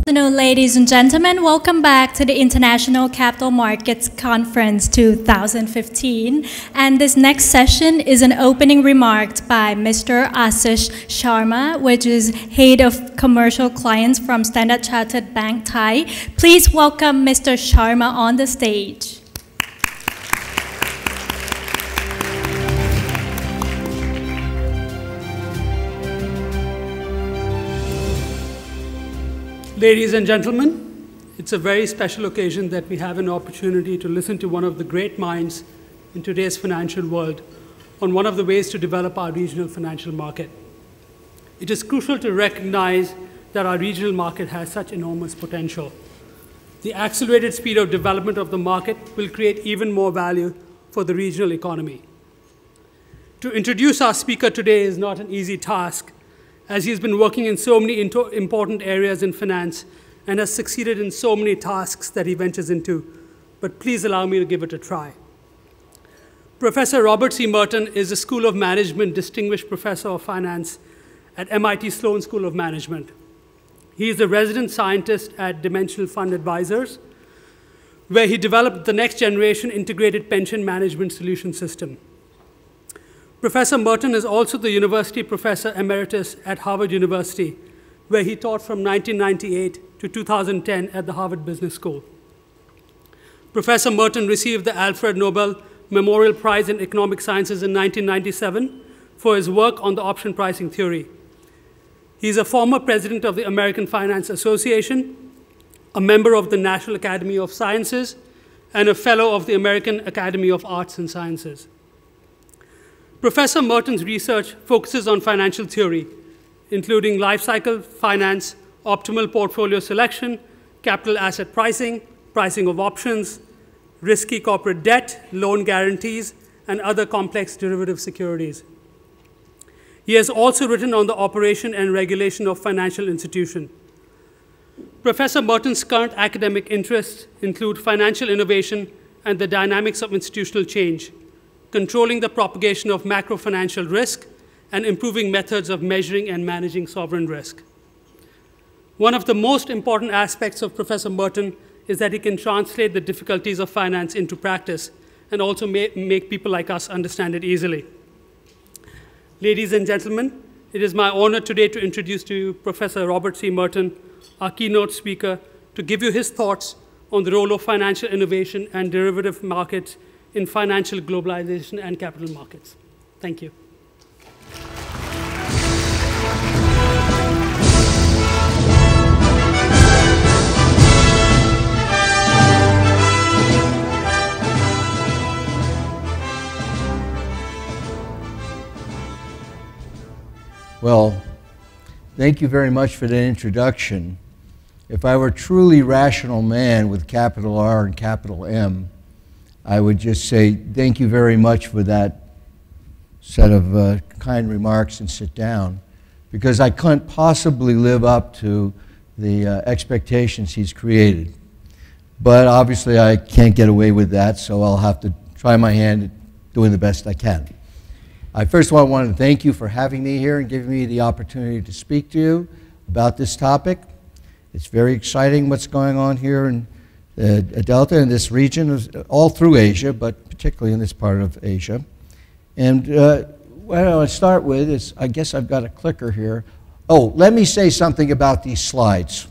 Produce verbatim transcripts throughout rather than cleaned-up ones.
Good afternoon, ladies and gentlemen. Welcome back to the International Capital Markets Conference two thousand fifteen. And this next session is an opening remark by Mister Ashish Sharma, which is Head of Commercial Clients from Standard Chartered Bank Thai. Please welcome Mister Sharma on the stage. Ladies and gentlemen, it's a very special occasion that we have an opportunity to listen to one of the great minds in today's financial world on one of the ways to develop our regional financial market. It is crucial to recognize that our regional market has such enormous potential. The accelerated speed of development of the market will create even more value for the regional economy. To introduce our speaker today is not an easy task, as he has been working in so many important areas in finance and has succeeded in so many tasks that he ventures into, but please allow me to give it a try. Professor Robert C. Merton is a School of Management Distinguished Professor of Finance at M I T Sloan School of Management. He is a resident scientist at Dimensional Fund Advisors, where he developed the next generation integrated pension management solution system. Professor Merton is also the University Professor Emeritus at Harvard University, where he taught from nineteen ninety-eight to two thousand ten at the Harvard Business School. Professor Merton received the Alfred Nobel Memorial Prize in Economic Sciences in nineteen ninety-seven for his work on the option pricing theory. He is a former president of the American Finance Association, a member of the National Academy of Sciences, and a fellow of the American Academy of Arts and Sciences. Professor Merton's research focuses on financial theory, including life cycle finance, optimal portfolio selection, capital asset pricing, pricing of options, risky corporate debt, loan guarantees, and other complex derivative securities. He has also written on the operation and regulation of financial institutions. Professor Merton's current academic interests include financial innovation and the dynamics of institutional change, controlling the propagation of macro-financial risk, and improving methods of measuring and managing sovereign risk. One of the most important aspects of Professor Merton is that he can translate the difficulties of finance into practice and also make people like us understand it easily. Ladies and gentlemen, it is my honor today to introduce to you Professor Robert C. Merton, our keynote speaker, to give you his thoughts on the role of financial innovation and derivative markets in financial globalization and capital markets. Thank you. Well, thank you very much for that introduction. If I were a truly rational man with capital R and capital M, I would just say thank you very much for that set of uh, kind remarks and sit down, because I couldn't possibly live up to the uh, expectations he's created. But obviously I can't get away with that, so I'll have to try my hand at doing the best I can. I first of all want to thank you for having me here and giving me the opportunity to speak to you about this topic. It's very exciting what's going on here in Uh, Delta in this region, all through Asia, but particularly in this part of Asia. And uh, what I want to start with is, I guess I've got a clicker here. Oh, let me say something about these slides.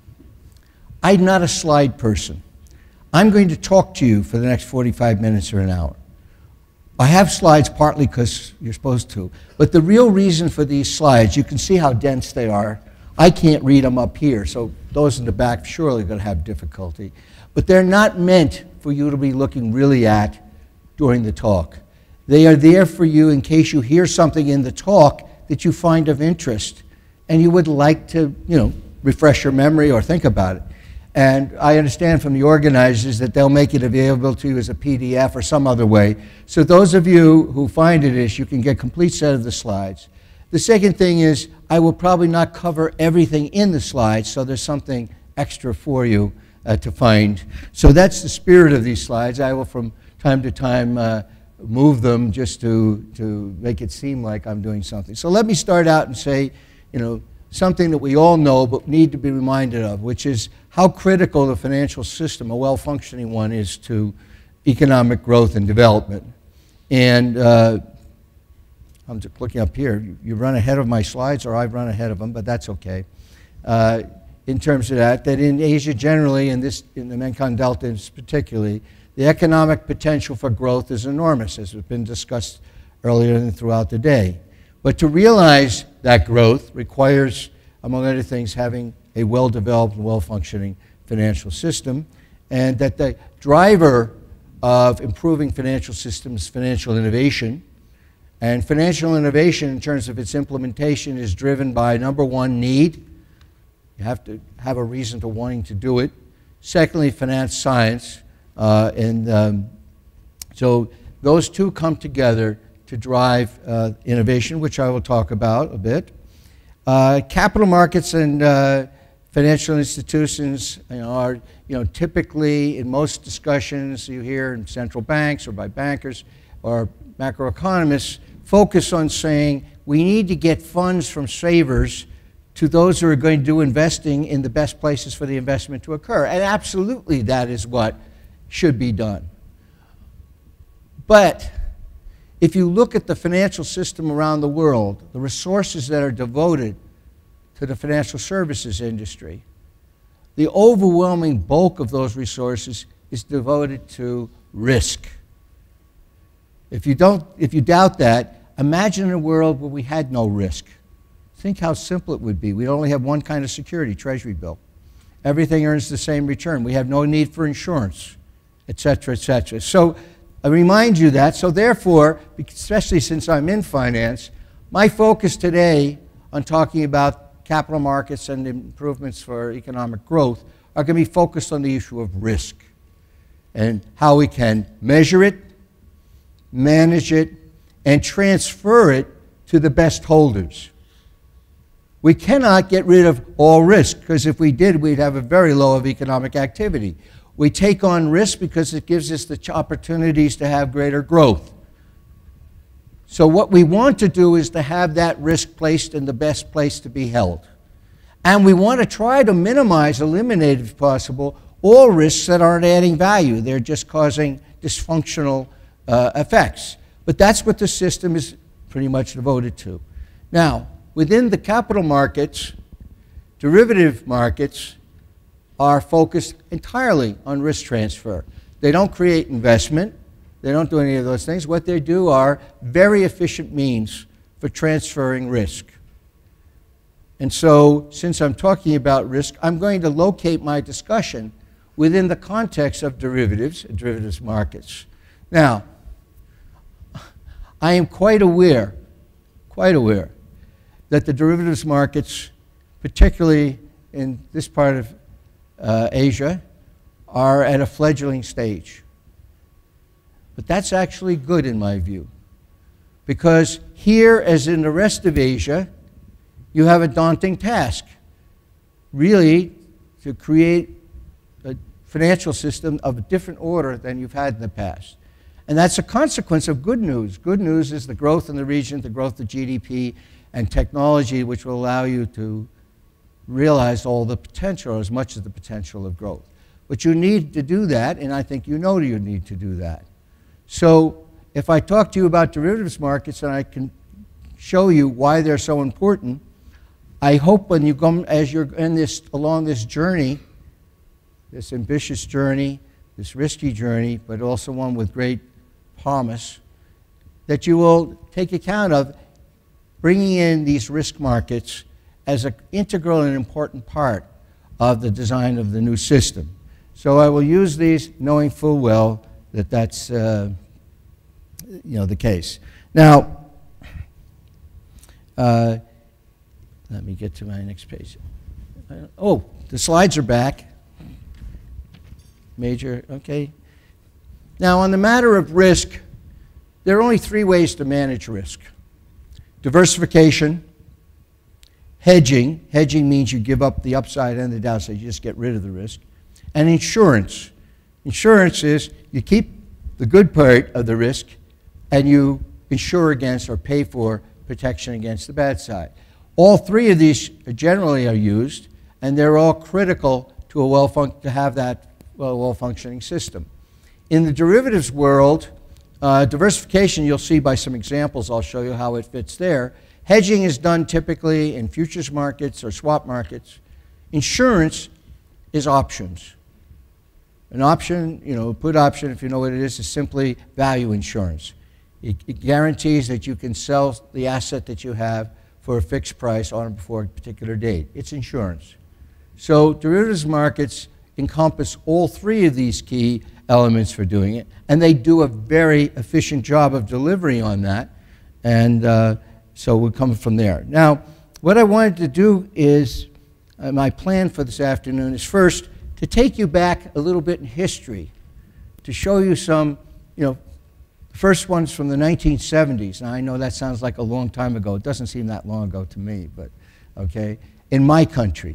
I'm not a slide person. I'm going to talk to you for the next forty-five minutes or an hour. I have slides partly because you're supposed to, but the real reason for these slides, you can see how dense they are. I can't read them up here, so those in the back surely are going to have difficulty. But they're not meant for you to be looking really at during the talk. They are there for you in case you hear something in the talk that you find of interest and you would like to, you know, refresh your memory or think about it. And I understand from the organizers that they'll make it available to you as a P D F or some other way. So those of you who find it, you can get a complete set of the slides. The second thing is, I will probably not cover everything in the slides, so there's something extra for you uh, to find. So that's the spirit of these slides. I will, from time to time, uh, move them just to, to make it seem like I'm doing something. So let me start out and say, you know, something that we all know but need to be reminded of, which is how critical the financial system, a well-functioning one, is to economic growth and development. And uh, I'm just looking up here. You, you run ahead of my slides, or I've run ahead of them, but that's okay. Uh, in terms of that, that in Asia generally, and this, in the Mekong Delta particularly, the economic potential for growth is enormous, as has been discussed earlier and throughout the day. But to realize that growth requires, among other things, having a well-developed and well-functioning financial system, and that the driver of improving financial systems is financial innovation. And financial innovation, in terms of its implementation, is driven by, number one, need. You have to have a reason to wanting to do it. Secondly, finance science. Uh, and um, so those two come together to drive uh, innovation, which I will talk about a bit. Uh, capital markets and uh, financial institutions, you know, are, you know, typically in most discussions you hear in central banks or by bankers or macroeconomists focus on saying we need to get funds from savers to those who are going to do investing in the best places for the investment to occur. And absolutely that is what should be done. But if you look at the financial system around the world, the resources that are devoted to the financial services industry, the overwhelming bulk of those resources is devoted to risk. If you don't, if you doubt that, imagine a world where we had no risk. Think how simple it would be. We'd only have one kind of security, Treasury bill. Everything earns the same return. We have no need for insurance, et cetera, et cetera. So I remind you that. So therefore, especially since I'm in finance, my focus today on talking about capital markets and improvements for economic growth are going to be focused on the issue of risk and how we can measure it, manage it, and transfer it to the best holders. We cannot get rid of all risk, because if we did, we'd have a very low of economic activity. We take on risk because it gives us the opportunities to have greater growth. So what we want to do is to have that risk placed in the best place to be held. And we want to try to minimize, eliminate if possible, all risks that aren't adding value. They're just causing dysfunctional uh, effects. But that's what the system is pretty much devoted to. Now, within the capital markets, derivative markets are focused entirely on risk transfer. They don't create investment. They don't do any of those things. What they do are very efficient means for transferring risk. And so, since I'm talking about risk, I'm going to locate my discussion within the context of derivatives and derivatives markets. Now, I am quite aware, quite aware, that the derivatives markets, particularly in this part of uh, Asia, are at a fledgling stage. But that's actually good in my view, because here, as in the rest of Asia, you have a daunting task, really, to create a financial system of a different order than you've had in the past. And that's a consequence of good news. Good news is the growth in the region, the growth of G D P, and technology, which will allow you to realize all the potential, or as much of the potential of growth. But you need to do that, and I think you know you need to do that. So if I talk to you about derivatives markets and I can show you why they're so important, I hope when you come, as you're in this, along this journey, this ambitious journey, this risky journey, but also one with great promise, that you will take account of bringing in these risk markets as an integral and important part of the design of the new system. So I will use these knowing full well that that's uh, you know, the case. Now, uh, let me get to my next page. Oh, the slides are back. Major, okay. Now, on the matter of risk, there are only three ways to manage risk. Diversification, hedging. Hedging means you give up the upside and the downside. You just get rid of the risk. And insurance. Insurance is you keep the good part of the risk and you insure against or pay for protection against the bad side. All three of these generally are used, and they're all critical to a well to have that well, well-functioning system. In the derivatives world, uh, diversification you'll see by some examples. I'll show you how it fits there. Hedging is done typically in futures markets or swap markets. Insurance is options. An option, you know, a put option, if you know what it is, is simply value insurance. It, it guarantees that you can sell the asset that you have for a fixed price on or before a particular date. It's insurance. So derivatives markets encompass all three of these key elements for doing it, and they do a very efficient job of delivery on that, and uh, so we'll come from there. Now, what I wanted to do is, uh, my plan for this afternoon is first to take you back a little bit in history, to show you some, you know, the first one's from the nineteen seventies. Now, I know that sounds like a long time ago. It doesn't seem that long ago to me, but, okay, in my country.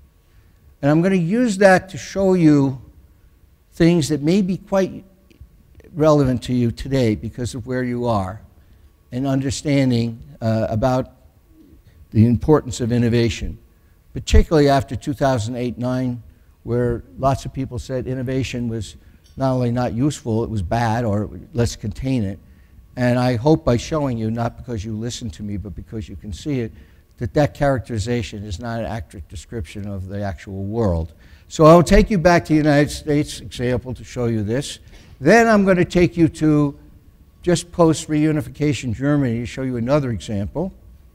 And I'm going to use that to show you things that may be quite relevant to you today because of where you are and understanding uh, about the importance of innovation, particularly after two thousand eight nine, where lots of people said innovation was not only not useful, it was bad, or let's contain it. And I hope by showing you, not because you listen to me, but because you can see it, that that characterization is not an accurate description of the actual world. So I'll take you back to the United States example to show you this. Then I'm going to take you to just post-reunification Germany to show you another example.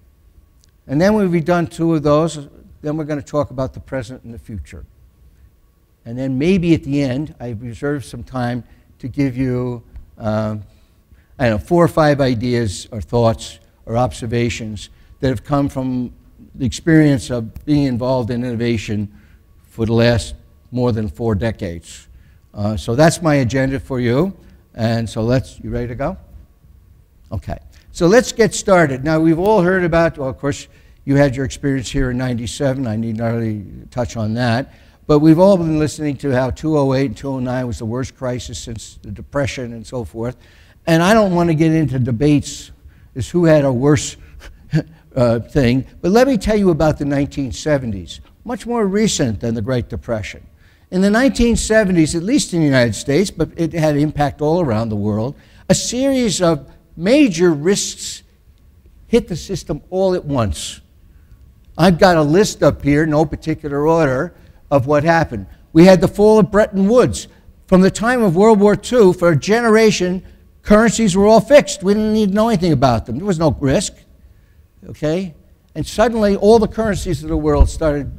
And then when we've done two of those, then we're going to talk about the present and the future. And then maybe at the end, I've reserved some time to give you, um, I don't know, four or five ideas or thoughts or observations that have come from the experience of being involved in innovation for the last more than four decades. Uh, so that's my agenda for you. And so let's, you ready to go? Okay. So let's get started. Now, we've all heard about, well, of course, you had your experience here in ninety-seven. I need not really touch on that. But we've all been listening to how two thousand eight and two thousand nine was the worst crisis since the Depression and so forth. And I don't want to get into debates as who had a worse uh, thing. But let me tell you about the nineteen seventies, much more recent than the Great Depression. In the nineteen seventies, at least in the United States, but it had impact all around the world, a series of major risks hit the system all at once. I've got a list up here, no particular order, of what happened. We had the fall of Bretton Woods. From the time of World War Two, for a generation, currencies were all fixed. We didn't need to know anything about them. There was no risk, okay? And suddenly, all the currencies of the world started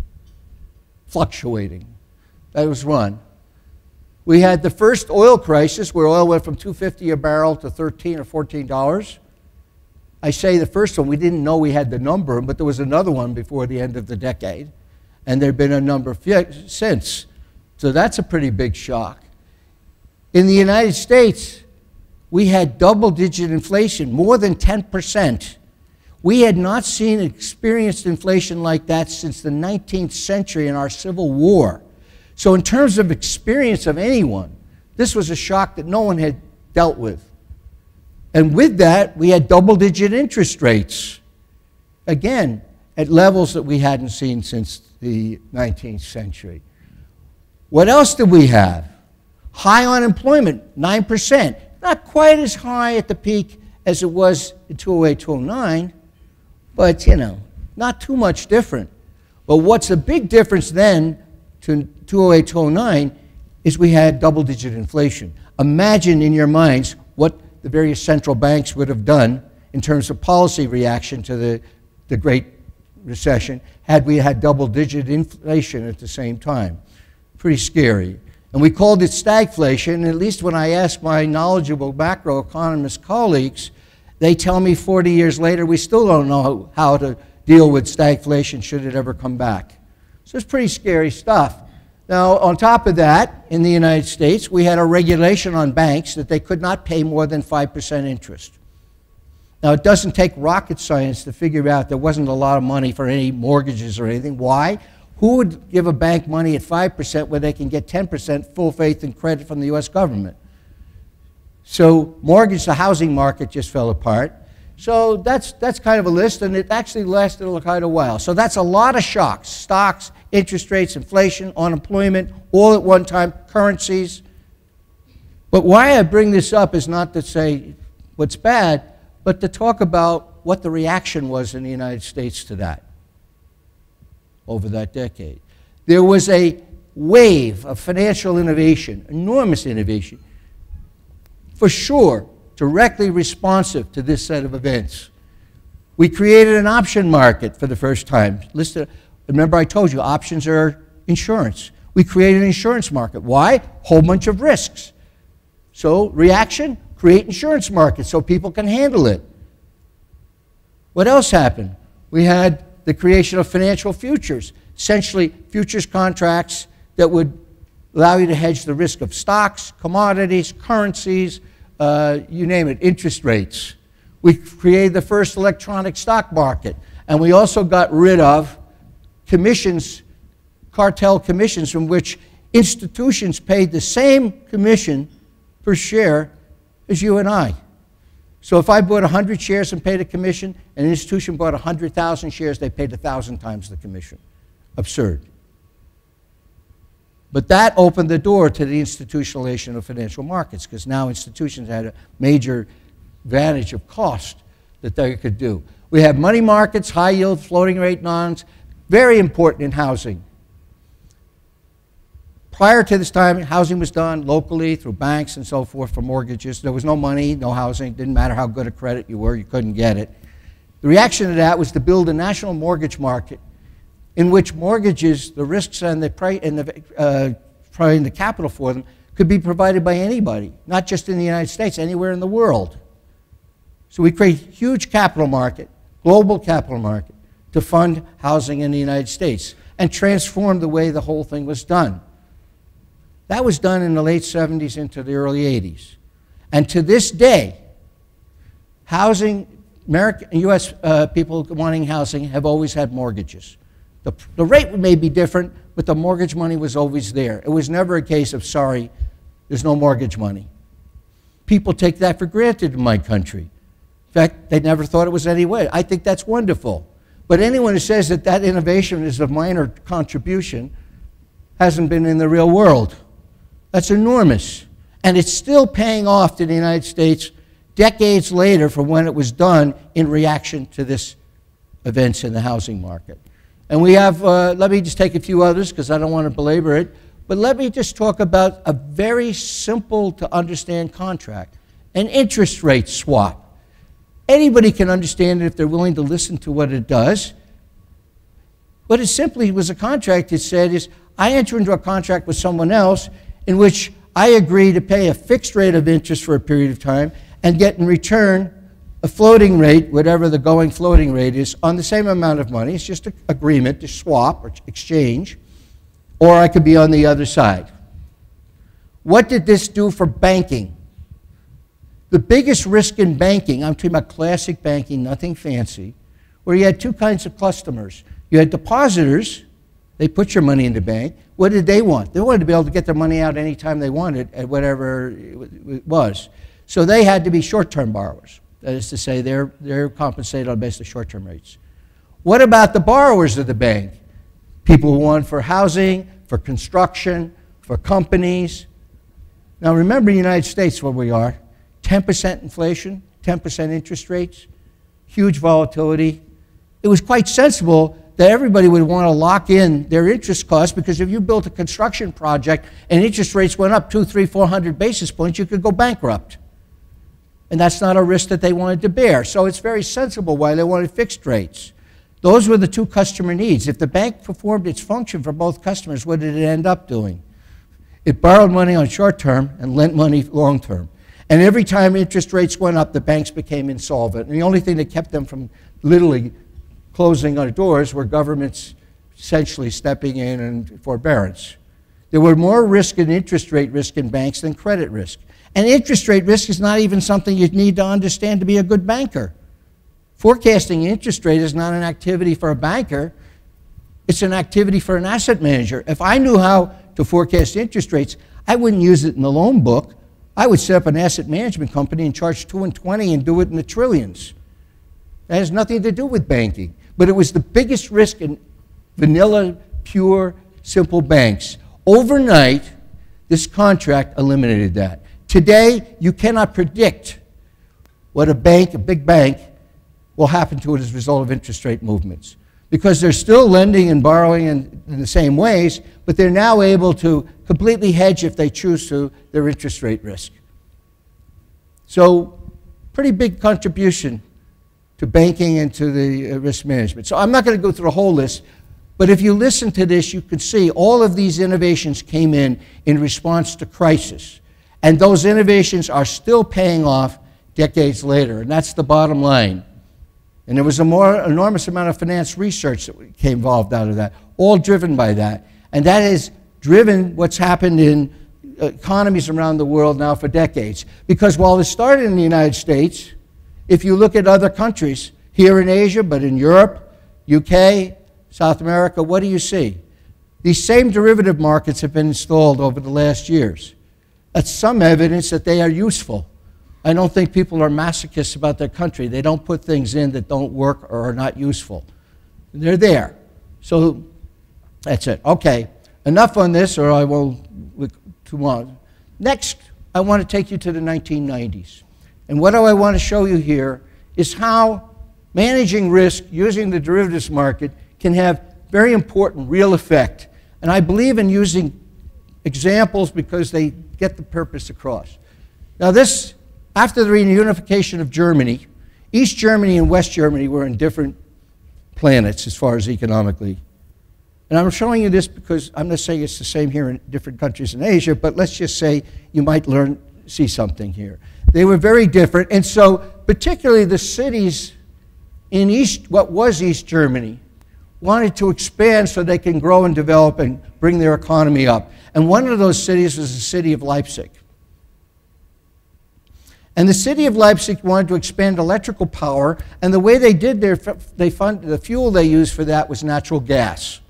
fluctuating. That was one. We had the first oil crisis, where oil went from two fifty a barrel to thirteen or fourteen dollars. I say the first one, we didn't know we had the number, but there was another one before the end of the decade. And there have been a number since. So that's a pretty big shock. In the United States, we had double-digit inflation, more than ten percent. We had not seen experienced inflation like that since the nineteenth century in our Civil War. So in terms of experience of anyone, this was a shock that no one had dealt with. And with that, we had double-digit interest rates. Again, at levels that we hadn't seen since the nineteenth century. What else did we have? High unemployment, nine percent. Not quite as high at the peak as it was in two thousand eight, two thousand nine, but, you know, not too much different. But what's the big difference then to two thousand eight, two thousand nine is we had double-digit inflation. Imagine in your minds what the various central banks would have done in terms of policy reaction to the, the Great Recession had we had double-digit inflation at the same time. Pretty scary. And we called it stagflation, and at least when I ask my knowledgeable macroeconomist colleagues, they tell me forty years later we still don't know how to deal with stagflation should it ever come back. So it's pretty scary stuff. Now, on top of that, in the United States, we had a regulation on banks that they could not pay more than five percent interest. Now, it doesn't take rocket science to figure out there wasn't a lot of money for any mortgages or anything. Why? Who would give a bank money at five percent where they can get ten percent full faith and credit from the U S government? So mortgage, the housing market just fell apart. So that's, that's kind of a list, and it actually lasted quite a while. So that's a lot of shocks: stocks, interest rates, inflation, unemployment, all at one time, currencies. But why I bring this up is not to say what's bad, but to talk about what the reaction was in the United States to that over that decade. There was a wave of financial innovation, enormous innovation, for sure, directly responsive to this set of events. We created an option market for the first time. Listed, remember I told you options are insurance. We created an insurance market. Why? Whole bunch of risks. So reaction, create insurance markets so people can handle it. What else happened? We had the creation of financial futures, essentially futures contracts that would allow you to hedge the risk of stocks, commodities, currencies, uh, you name it, interest rates. We created the first electronic stock market, and we also got rid of commissions, cartel commissions, from which institutions paid the same commission per share as you and I. So if I bought one hundred shares and paid a commission, and an institution bought one hundred thousand shares, they paid one thousand times the commission. Absurd. But that opened the door to the institutionalization of financial markets, because now institutions had a major advantage of cost that they could do. We have money markets, high yield, floating rate bonds, very important in housing. Prior to this time, housing was done locally through banks and so forth for mortgages. There was no money, no housing. Didn't matter how good a credit you were, you couldn't get it. The reaction to that was to build a national mortgage market in which mortgages, the risks and the, and the, uh, and the capital for them could be provided by anybody, not just in the United States, anywhere in the world. So we create a huge capital market, global capital market, to fund housing in the United States and transform the way the whole thing was done. That was done in the late seventies into the early eighties. And to this day, housing, American, U S uh, people wanting housing have always had mortgages. The, the rate may be different, but the mortgage money was always there. It was never a case of, sorry, there's no mortgage money. People take that for granted in my country. In fact, they never thought it was any way. I think that's wonderful. But anyone who says that that innovation is a minor contribution hasn't been in the real world. That's enormous. And it's still paying off to the United States decades later from when it was done in reaction to this events in the housing market. And we have, uh, let me just take a few others because I don't want to belabor it, but let me just talk about a very simple to understand contract, an interest rate swap. Anybody can understand it if they're willing to listen to what it does. What it simply was a contract, it said, is I enter into a contract with someone else in which I agree to pay a fixed rate of interest for a period of time and get in return a floating rate, whatever the going floating rate is, on the same amount of money. It's just an agreement to swap or exchange, or I could be on the other side. What did this do for banking? The biggest risk in banking, I'm talking about classic banking, nothing fancy, where you had two kinds of customers. You had depositors. They put your money in the bank. What did they want? They wanted to be able to get their money out anytime they wanted at whatever it was. So they had to be short-term borrowers. That is to say, they're, they're compensated on the basis of short-term rates. What about the borrowers of the bank? People who want for housing, for construction, for companies. Now remember, in the United States, where we are, ten percent inflation, ten percent interest rates, huge volatility. It was quite sensible that everybody would want to lock in their interest costs, because if you built a construction project and interest rates went up two, three, four hundred basis points, you could go bankrupt. And that's not a risk that they wanted to bear. So it's very sensible why they wanted fixed rates. Those were the two customer needs. If the bank performed its function for both customers, what did it end up doing? It borrowed money on short term and lent money long term. And every time interest rates went up, the banks became insolvent. And the only thing that kept them from literally closing their doors were governments essentially stepping in and forbearance. There were more risk and interest rate risk in banks than credit risk. And interest rate risk is not even something you need to understand to be a good banker. Forecasting interest rate is not an activity for a banker. It's an activity for an asset manager. If I knew how to forecast interest rates, I wouldn't use it in the loan book. I would set up an asset management company and charge two and twenty and do it in the trillions. That has nothing to do with banking. But it was the biggest risk in vanilla, pure, simple banks. Overnight, this contract eliminated that. Today, you cannot predict what a bank, a big bank, will happen to it as a result of interest rate movements. Because they're still lending and borrowing in, in the same ways, but they're now able to completely hedge, if they choose to, their interest rate risk. So, pretty big contribution to banking and to the uh, risk management. So I'm not going to go through the whole list, but if you listen to this, you can see all of these innovations came in in response to crisis. And those innovations are still paying off decades later, and that's the bottom line. And there was a more enormous amount of finance research that came involved out of that, all driven by that. And that has driven what's happened in economies around the world now for decades. Because while it started in the United States, if you look at other countries, here in Asia, but in Europe, U K, South America, what do you see? These same derivative markets have been installed over the last years. That's some evidence that they are useful. I don't think people are masochists about their country. They don't put things in that don't work or are not useful. They're there. So that's it. Okay, enough on this, or I will look too long. Next, I want to take you to the nineteen nineties. And what do I want to show you here is how managing risk using the derivatives market can have very important real effect. And I believe in using examples because they get the purpose across. Now this, after the reunification of Germany, East Germany and West Germany were in different planets as far as economically. And I'm showing you this because I'm not saying it's the same here in different countries in Asia, but let's just say you might learn, see something here. They were very different, and so particularly the cities in East, what was East Germany, wanted to expand so they can grow and develop and bring their economy up. And one of those cities was the city of Leipzig. And the city of Leipzig wanted to expand electrical power, and the way they did their, they fund, the fuel they used for that was natural gas.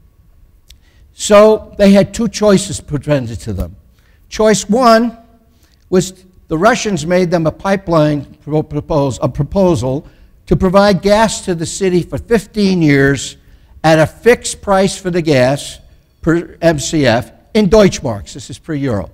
So they had two choices presented to them. Choice one was the Russians made them a pipeline proposal, a proposal to provide gas to the city for fifteen years at a fixed price for the gas per M C F in Deutschmarks. This is per euro.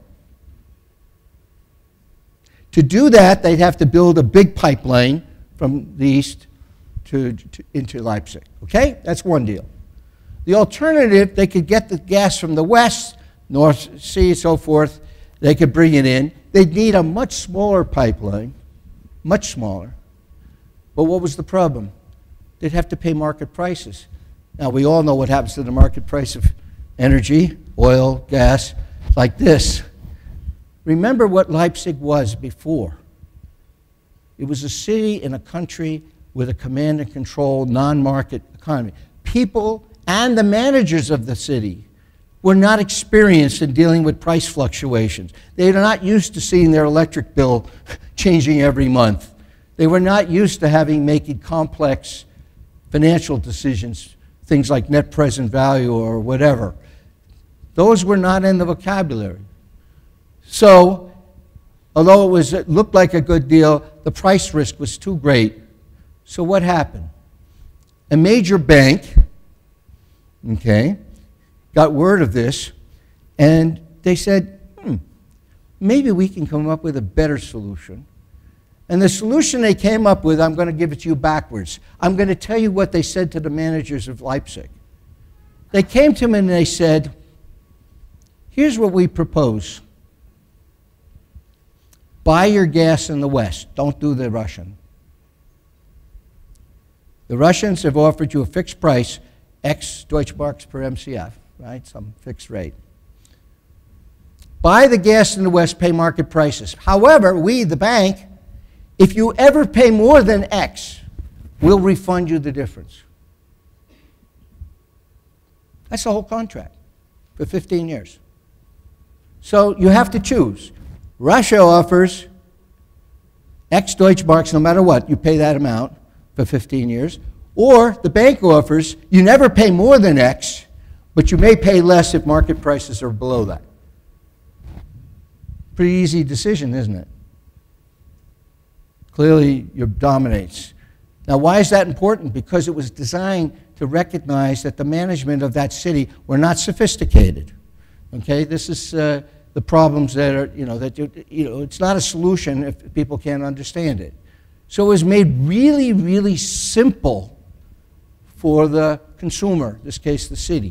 To do that, they'd have to build a big pipeline from the east to, to, into Leipzig. Okay? That's one deal. The alternative, they could get the gas from the west, North Sea, so forth. They could bring it in. They'd need a much smaller pipeline, much smaller. But what was the problem? They'd have to pay market prices. Now, we all know what happens to the market price of energy, oil, gas, like this. Remember what Leipzig was before. It was a city in a country with a command and control, non-market economy. People and the managers of the city were not experienced in dealing with price fluctuations. They are not used to seeing their electric bill changing every month. They were not used to having making complex financial decisions, things like net present value or whatever. Those were not in the vocabulary. So, although it, was, it looked like a good deal, the price risk was too great. So what happened? A major bank, okay, got word of this, and they said, hmm, maybe we can come up with a better solution. And the solution they came up with, I'm going to give it to you backwards. I'm going to tell you what they said to the managers of Leipzig. They came to me and they said, here's what we propose. Buy your gas in the West. Don't do the Russian. The Russians have offered you a fixed price, X Deutschmarks per M C F, right? Some fixed rate. Buy the gas in the West, pay market prices. However, we, the bank, if you ever pay more than X, we'll refund you the difference. That's the whole contract for fifteen years. So you have to choose. Russia offers X Deutschmarks no matter what. You pay that amount for fifteen years. Or the bank offers you never pay more than X, but you may pay less if market prices are below that. Pretty easy decision, isn't it? Clearly, Europe dominates. Now, why is that important? Because it was designed to recognize that the management of that city were not sophisticated. Okay, this is uh, the problems that are, you know, that, you, you know, it's not a solution if people can't understand it. So it was made really, really simple for the consumer, in this case the city.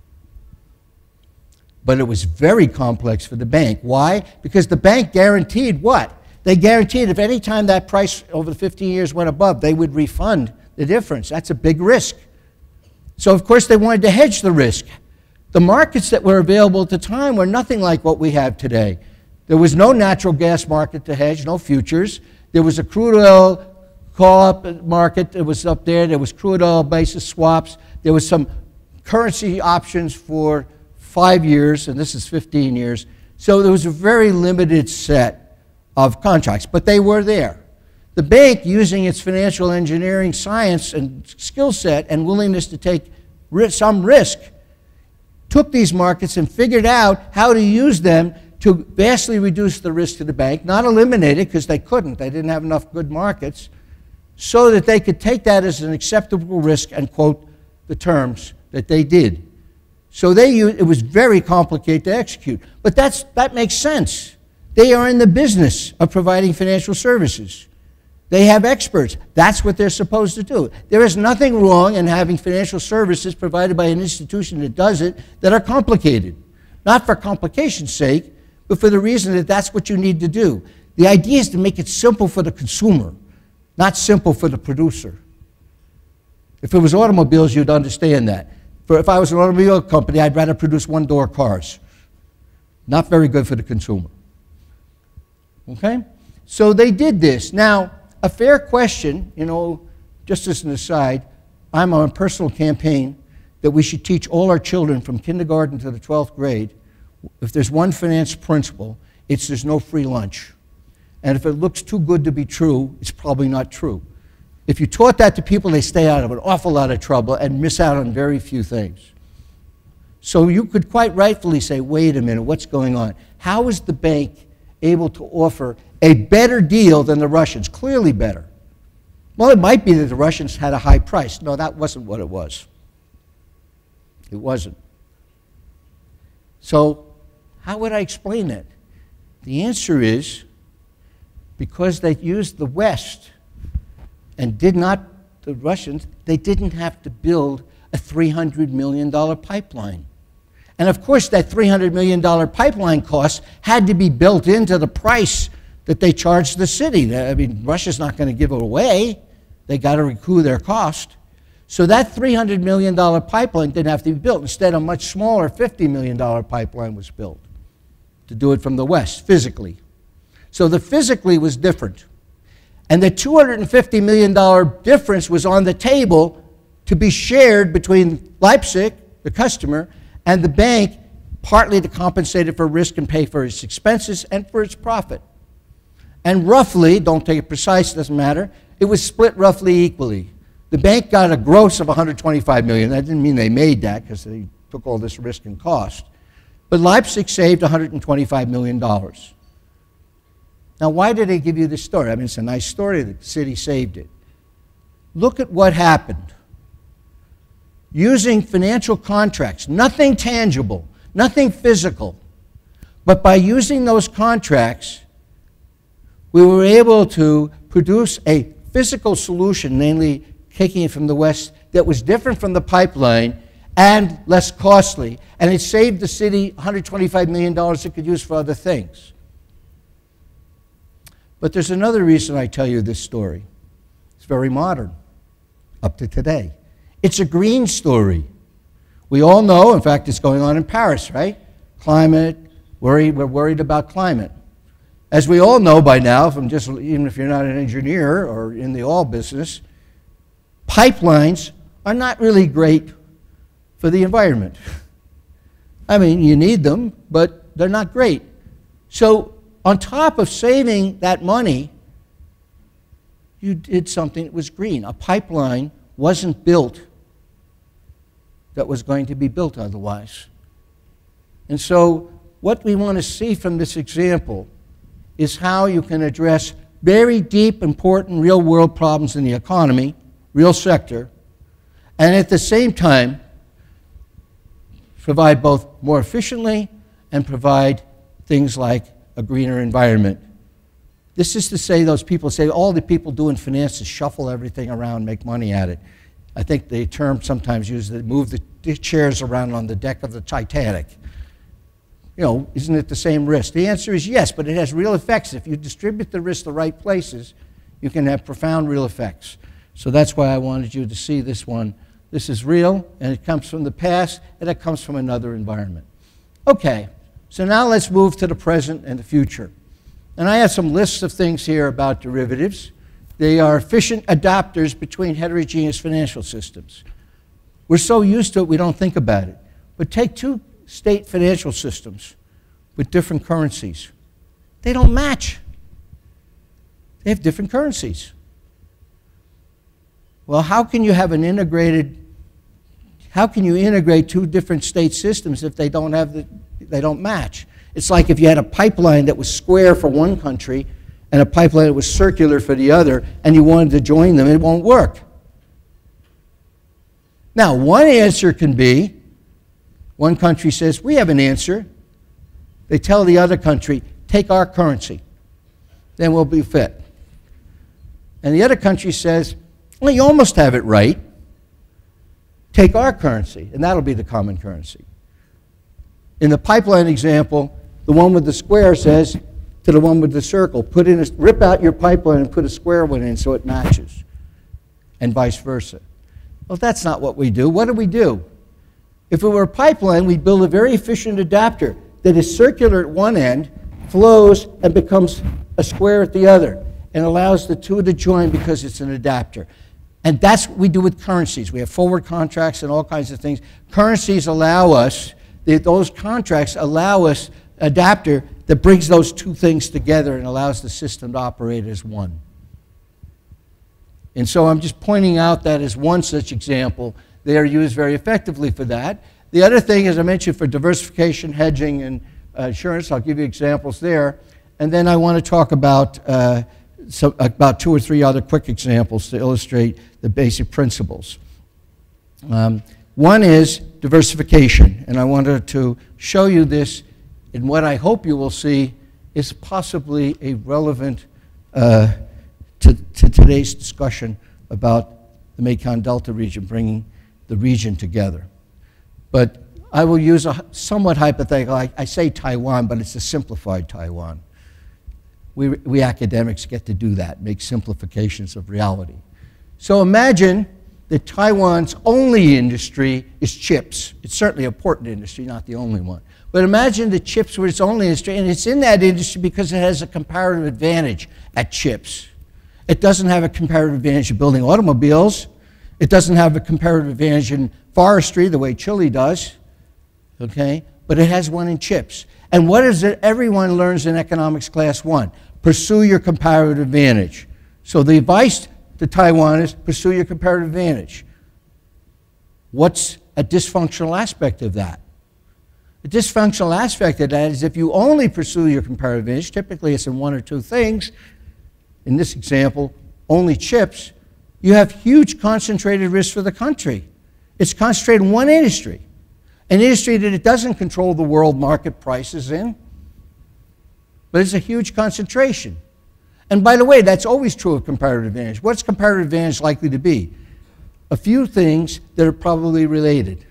But it was very complex for the bank. Why? Because the bank guaranteed what? They guaranteed if any time that price over the fifteen years went above, they would refund the difference. That's a big risk. So of course they wanted to hedge the risk. The markets that were available at the time were nothing like what we have today. There was no natural gas market to hedge, no futures. There was a crude oil call-up market that was up there. There was crude oil basis swaps. There was some currency options for five years, and this is fifteen years. So there was a very limited set of contracts, but they were there. The bank, using its financial engineering science and skill set and willingness to take risk, some risk, took these markets and figured out how to use them to vastly reduce the risk to the bank, not eliminate it because they couldn't, they didn't have enough good markets, so that they could take that as an acceptable risk and quote the terms that they did. So they used, it was very complicated to execute, but that's, that makes sense. They are in the business of providing financial services. They have experts. That's what they're supposed to do. There is nothing wrong in having financial services provided by an institution that does it that are complicated. Not for complication's sake, but for the reason that that's what you need to do. The idea is to make it simple for the consumer, not simple for the producer. If it was automobiles, you'd understand that. For if I was an automobile company, I'd rather produce one-door cars. Not very good for the consumer. Okay? So they did this. Now, a fair question, you know, just as an aside, I'm on a personal campaign that we should teach all our children from kindergarten to the twelfth grade, if there's one finance principle, it's there's no free lunch. And if it looks too good to be true, it's probably not true. If you taught that to people, they stay out of an awful lot of trouble and miss out on very few things. So you could quite rightfully say, wait a minute, what's going on? How is the bank able to offer a better deal than the Russians? Clearly better. Well, it might be that the Russians had a high price. No, that wasn't what it was. It wasn't. So how would I explain that? The answer is because they used the West and did not, the Russians, they didn't have to build a three hundred million dollar pipeline. And of course, that three hundred million dollar pipeline cost had to be built into the price that they charged the city. I mean, Russia's not going to give it away. They got to recoup their cost. So that three hundred million dollar pipeline didn't have to be built. Instead, a much smaller fifty million dollar pipeline was built to do it from the West, physically. So the physically was different. And the two hundred fifty million dollar difference was on the table to be shared between Leipzig, the customer, and the bank, partly to compensate it for risk and pay for its expenses and for its profit. And roughly, don't take it precise, doesn't matter, it was split roughly equally. The bank got a gross of one hundred twenty-five million dollars. That didn't mean they made that because they took all this risk and cost. But Leipzig saved one hundred twenty-five million dollars. Now, why did they give you this story? I mean, it's a nice story that the city saved it. Look at what happened. Using financial contracts, nothing tangible, nothing physical, but by using those contracts, we were able to produce a physical solution, namely taking it from the West, that was different from the pipeline and less costly, and it saved the city one hundred twenty-five million dollars it could use for other things. But there's another reason I tell you this story. It's very modern, up to today. It's a green story. We all know, in fact, it's going on in Paris, right? Climate, worry, we're worried about climate. As we all know by now, from just, even if you're not an engineer or in the oil business, pipelines are not really great for the environment. I mean, you need them, but they're not great. So on top of saving that money, you did something that was green. A pipeline wasn't built that was going to be built otherwise. And so what we want to see from this example is how you can address very deep, important, real-world problems in the economy real sector, and at the same time provide both more efficiently and provide things like a greener environment. This is to say, those people say all the people do in finance is shuffle everything around, make money at it. I think the term sometimes used to move the chairs around on the deck of the Titanic. You know, isn't it the same risk? The answer is yes, but it has real effects. If you distribute the risk the right places, you can have profound real effects. So that's why I wanted you to see this one. This is real, and it comes from the past, and it comes from another environment. Okay, so now let's move to the present and the future. And I have some lists of things here about derivatives. They are efficient adapters between heterogeneous financial systems. We're so used to it, we don't think about it. But take two state financial systems with different currencies. They don't match. They have different currencies. Well, how can you have an integrated, how can you integrate two different state systems if they don't have the, they don't match? It's like if you had a pipeline that was square for one country and a pipeline that was circular for the other, and you wanted to join them, it won't work. Now, one answer can be, one country says, we have an answer. They tell the other country, take our currency, then we'll be fit. And the other country says, well, you almost have it right. Take our currency, and that'll be the common currency. In the pipeline example, the one with the square says to the one with the circle, put in a, rip out your pipeline and put a square one in so it matches, and vice versa. Well, that's not what we do. What do we do? If it were a pipeline, we'd build a very efficient adapter that is circular at one end, flows, and becomes a square at the other, and allows the two to join because it's an adapter. And that's what we do with currencies. We have forward contracts and all kinds of things. Currencies allow us, those contracts allow us an adapter that brings those two things together and allows the system to operate as one. And so I'm just pointing out that as one such example. They are used very effectively for that. The other thing, as I mentioned, for diversification, hedging, and uh, insurance, I'll give you examples there. And then I want to talk about, uh, so, about two or three other quick examples to illustrate the basic principles. Um, one is diversification, and I wanted to show you this in what I hope you will see is possibly a relevant uh, to, to today's discussion about the Mekong Delta region, bringing the region together. But I will use a somewhat hypothetical, I, I say Taiwan, but it's a simplified Taiwan. We, we academics get to do that, make simplifications of reality. So imagine that Taiwan's only industry is chips. It's certainly an important industry, not the only one. But imagine that chips were its only industry, and it's in that industry because it has a comparative advantage at chips. It doesn't have a comparative advantage in building automobiles. It doesn't have a comparative advantage in forestry the way Chile does, okay? But it has one in chips. And what is it everyone learns in economics class one? Pursue your comparative advantage. So the advice to Taiwan is pursue your comparative advantage. What's a dysfunctional aspect of that? The dysfunctional aspect of that is if you only pursue your comparative advantage, typically it's in one or two things, in this example, only chips, you have huge concentrated risk for the country. It's concentrated in one industry, an industry that it doesn't control the world market prices in, but it's a huge concentration. And by the way, that's always true of comparative advantage. What's comparative advantage likely to be? A few things that are probably related,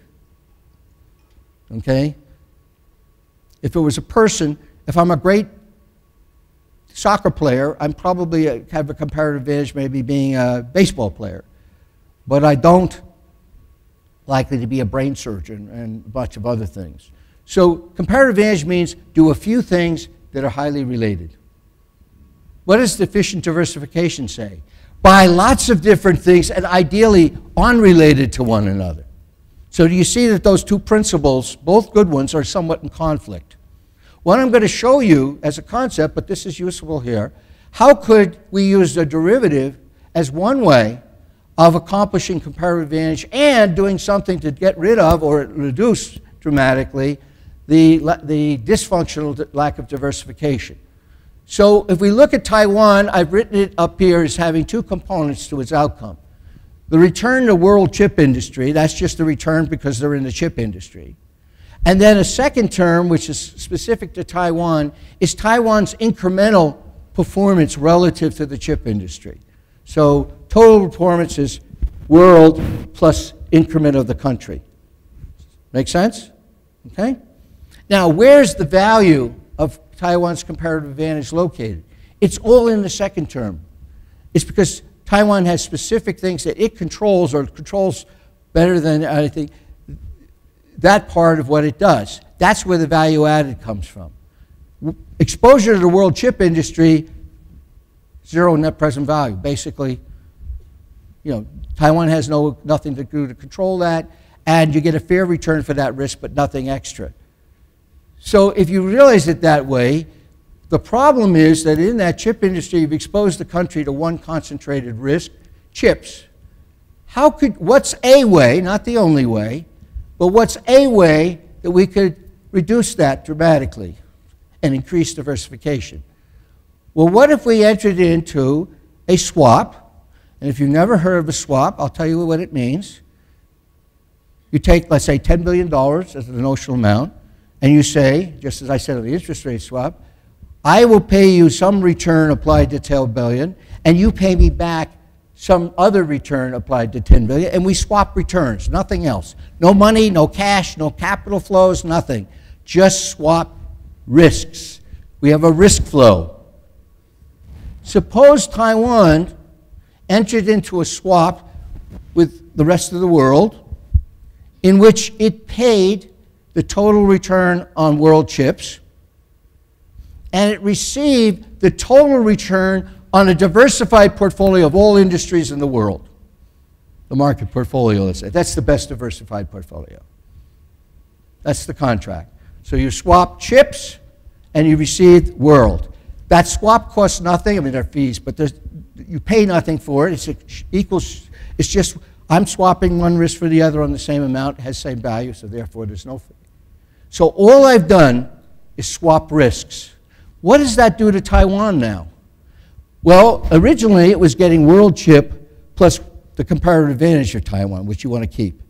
okay? If it was a person, if I'm a great soccer player, I'm probably a, have a comparative advantage maybe being a baseball player. But I don't likely to be a brain surgeon and a bunch of other things. So comparative advantage means do a few things that are highly related. What does efficient diversification say? Buy lots of different things and ideally unrelated to one another. So do you see that those two principles, both good ones, are somewhat in conflict? What I'm going to show you as a concept, but this is useful here, how could we use the derivative as one way of accomplishing comparative advantage and doing something to get rid of or reduce dramatically the, the dysfunctional lack of diversification? So if we look at Taiwan, I've written it up here as having two components to its outcome. The return to world chip industry, that's just the return because they're in the chip industry. And then a second term, which is specific to Taiwan, is Taiwan's incremental performance relative to the chip industry. So total performance is world plus increment of the country. Make sense? Okay? Now, where's the value of Taiwan's comparative advantage located? It's all in the second term. It's because Taiwan has specific things that it controls, or controls better than anything, that part of what it does. That's where the value added comes from. Exposure to the world chip industry, zero net present value. Basically, you know, Taiwan has no, nothing to do to control that, and you get a fair return for that risk, but nothing extra. So if you realize it that way, the problem is that in that chip industry, you've exposed the country to one concentrated risk, chips. How could, what's a way, not the only way, but what's a way that we could reduce that dramatically and increase diversification? Well, what if we entered into a swap? And if you've never heard of a swap, I'll tell you what it means. You take, let's say, ten billion dollars as the notional amount, and you say, just as I said on the interest rate swap, I will pay you some return applied to ten billion, and you pay me back some other return applied to ten billion, and we swap returns, nothing else. No money, no cash, no capital flows, nothing. Just swap risks. We have a risk flow. Suppose Taiwan entered into a swap with the rest of the world in which it paid the total return on world chips, and it received the total return on a diversified portfolio of all industries in the world. The market portfolio, let's say. That's the best diversified portfolio. That's the contract. So you swap chips and you receive world. That swap costs nothing. I mean, there are fees, but there's, you pay nothing for it. It's equals, it's just, I'm swapping one risk for the other on the same amount, it has the same value, so therefore there's no fee. So all I've done is swap risks. What does that do to Taiwan now? Well, originally it was getting world chip plus the comparative advantage of Taiwan, which you want to keep.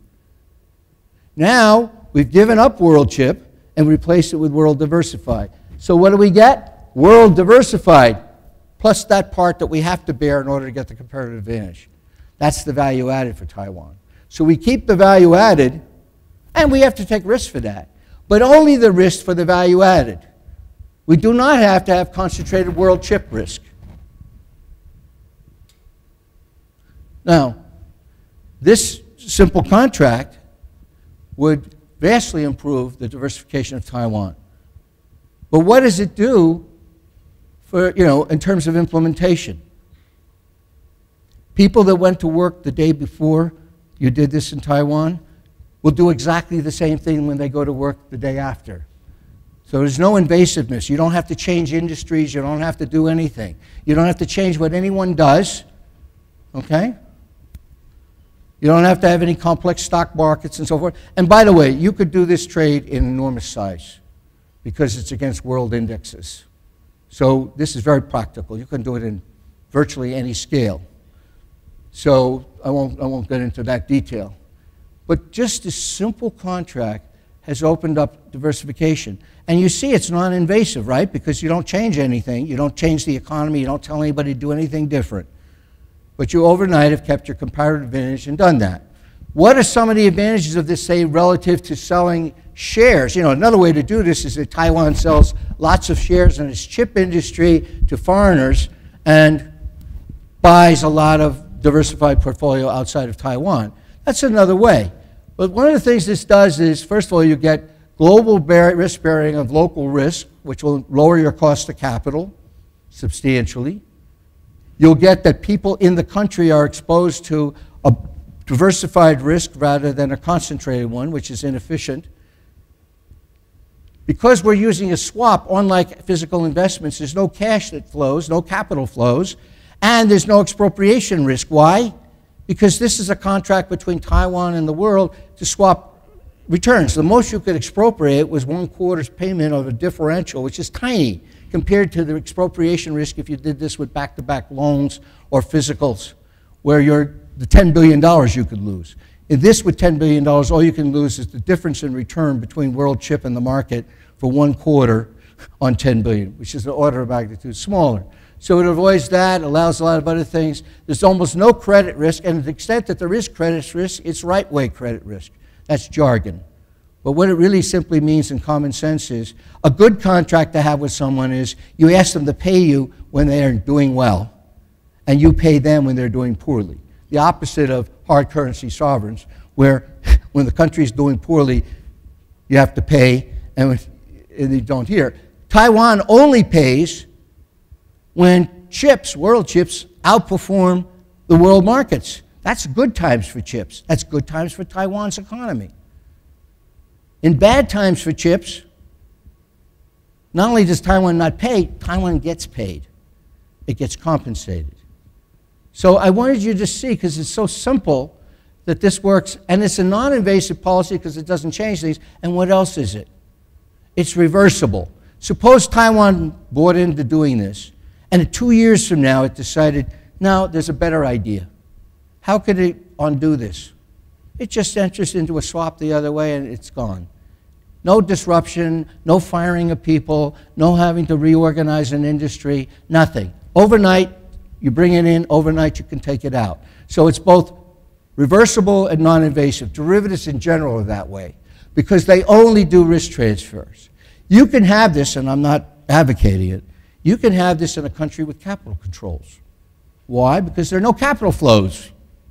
Now we've given up world chip and replaced it with world diversified. So what do we get? World diversified plus that part that we have to bear in order to get the comparative advantage. That's the value added for Taiwan. So we keep the value added, and we have to take risks for that, but only the risk for the value added. We do not have to have concentrated world chip risk. Now, this simple contract would vastly improve the diversification of Taiwan. But what does it do for, you know, in terms of implementation? People that went to work the day before you did this in Taiwan will do exactly the same thing when they go to work the day after. So there's no invasiveness. You don't have to change industries. You don't have to do anything. You don't have to change what anyone does, okay? You don't have to have any complex stock markets and so forth. And by the way, you could do this trade in enormous size because it's against world indexes. So this is very practical. You can do it in virtually any scale. So I won't, I won't get into that detail. But just this simple contract has opened up diversification. And you see it's non-invasive, right? Because you don't change anything. You don't change the economy. You don't tell anybody to do anything different. But you overnight have kept your comparative advantage and done that. What are some of the advantages of this, say, relative to selling shares? You know, another way to do this is that Taiwan sells lots of shares in its chip industry to foreigners and buys a lot of diversified portfolio outside of Taiwan. That's another way. But one of the things this does is, first of all, you get global risk bearing of local risk, which will lower your cost of capital substantially. You'll get that people in the country are exposed to a diversified risk rather than a concentrated one, which is inefficient. Because we're using a swap, unlike physical investments, there's no cash that flows, no capital flows, and there's no expropriation risk. Why? Because this is a contract between Taiwan and the world to swap returns. The most you could expropriate was one quarter's payment of a differential, which is tiny compared to the expropriation risk if you did this with back-to-back loans or physicals, where you're the ten billion dollars you could lose. In this, with ten billion dollars, all you can lose is the difference in return between world chip and the market for one quarter on ten billion dollars, which is an order of magnitude smaller. So it avoids that, allows a lot of other things. There's almost no credit risk, and to the extent that there is credit risk, it's right-way credit risk. That's jargon. But what it really simply means in common sense is a good contract to have with someone is you ask them to pay you when they are doing well, and you pay them when they're doing poorly. The opposite of hard currency sovereigns, where when the country is doing poorly, you have to pay, and, when, and you don't hear. Taiwan only pays when chips, world chips, outperform the world markets. That's good times for chips. That's good times for Taiwan's economy. In bad times for chips, not only does Taiwan not pay, Taiwan gets paid. It gets compensated. So I wanted you to see, because it's so simple, that this works, and it's a non-invasive policy because it doesn't change things. And what else is it? It's reversible. Suppose Taiwan bought into doing this, and two years from now it decided, no, there's a better idea. How could it undo this? It just enters into a swap the other way and it's gone. No disruption, no firing of people, no having to reorganize an industry, nothing. Overnight, you bring it in, overnight you can take it out. So it's both reversible and non-invasive. Derivatives in general are that way because they only do risk transfers. You can have this, and I'm not advocating it, you can have this in a country with capital controls. Why? Because there are no capital flows.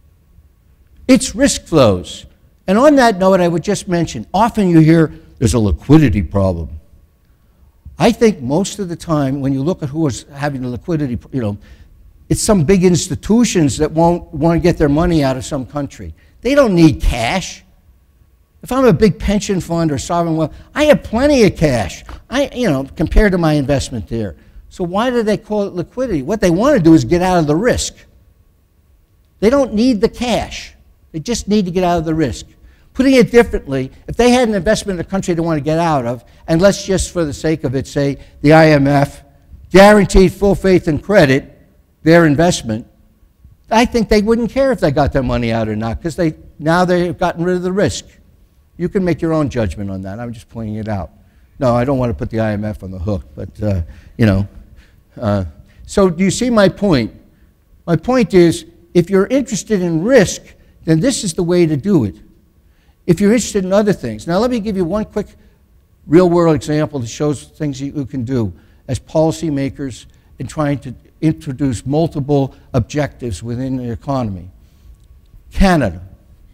It's risk flows. And on that note, I would just mention, often you hear there's a liquidity problem. I think most of the time when you look at who is having a liquidity, you know, it's some big institutions that won't want to get their money out of some country. They don't need cash. If I'm a big pension fund or sovereign wealth, I have plenty of cash, I, you know, compared to my investment there. So why do they call it liquidity? What they want to do is get out of the risk. They don't need the cash. They just need to get out of the risk. Putting it differently, if they had an investment in a country they want to get out of, and let's just for the sake of it say the I M F guaranteed full faith and credit their investment, I think they wouldn't care if they got their money out or not because they, now they've gotten rid of the risk. You can make your own judgment on that. I'm just pointing it out. No, I don't want to put the I M F on the hook, but, uh, you know. Uh, so do you see my point? My point is, if you're interested in risk, then this is the way to do it. If you're interested in other things. Now let me give you one quick real-world example that shows things you can do as policymakers in trying to introduce multiple objectives within the economy. Canada.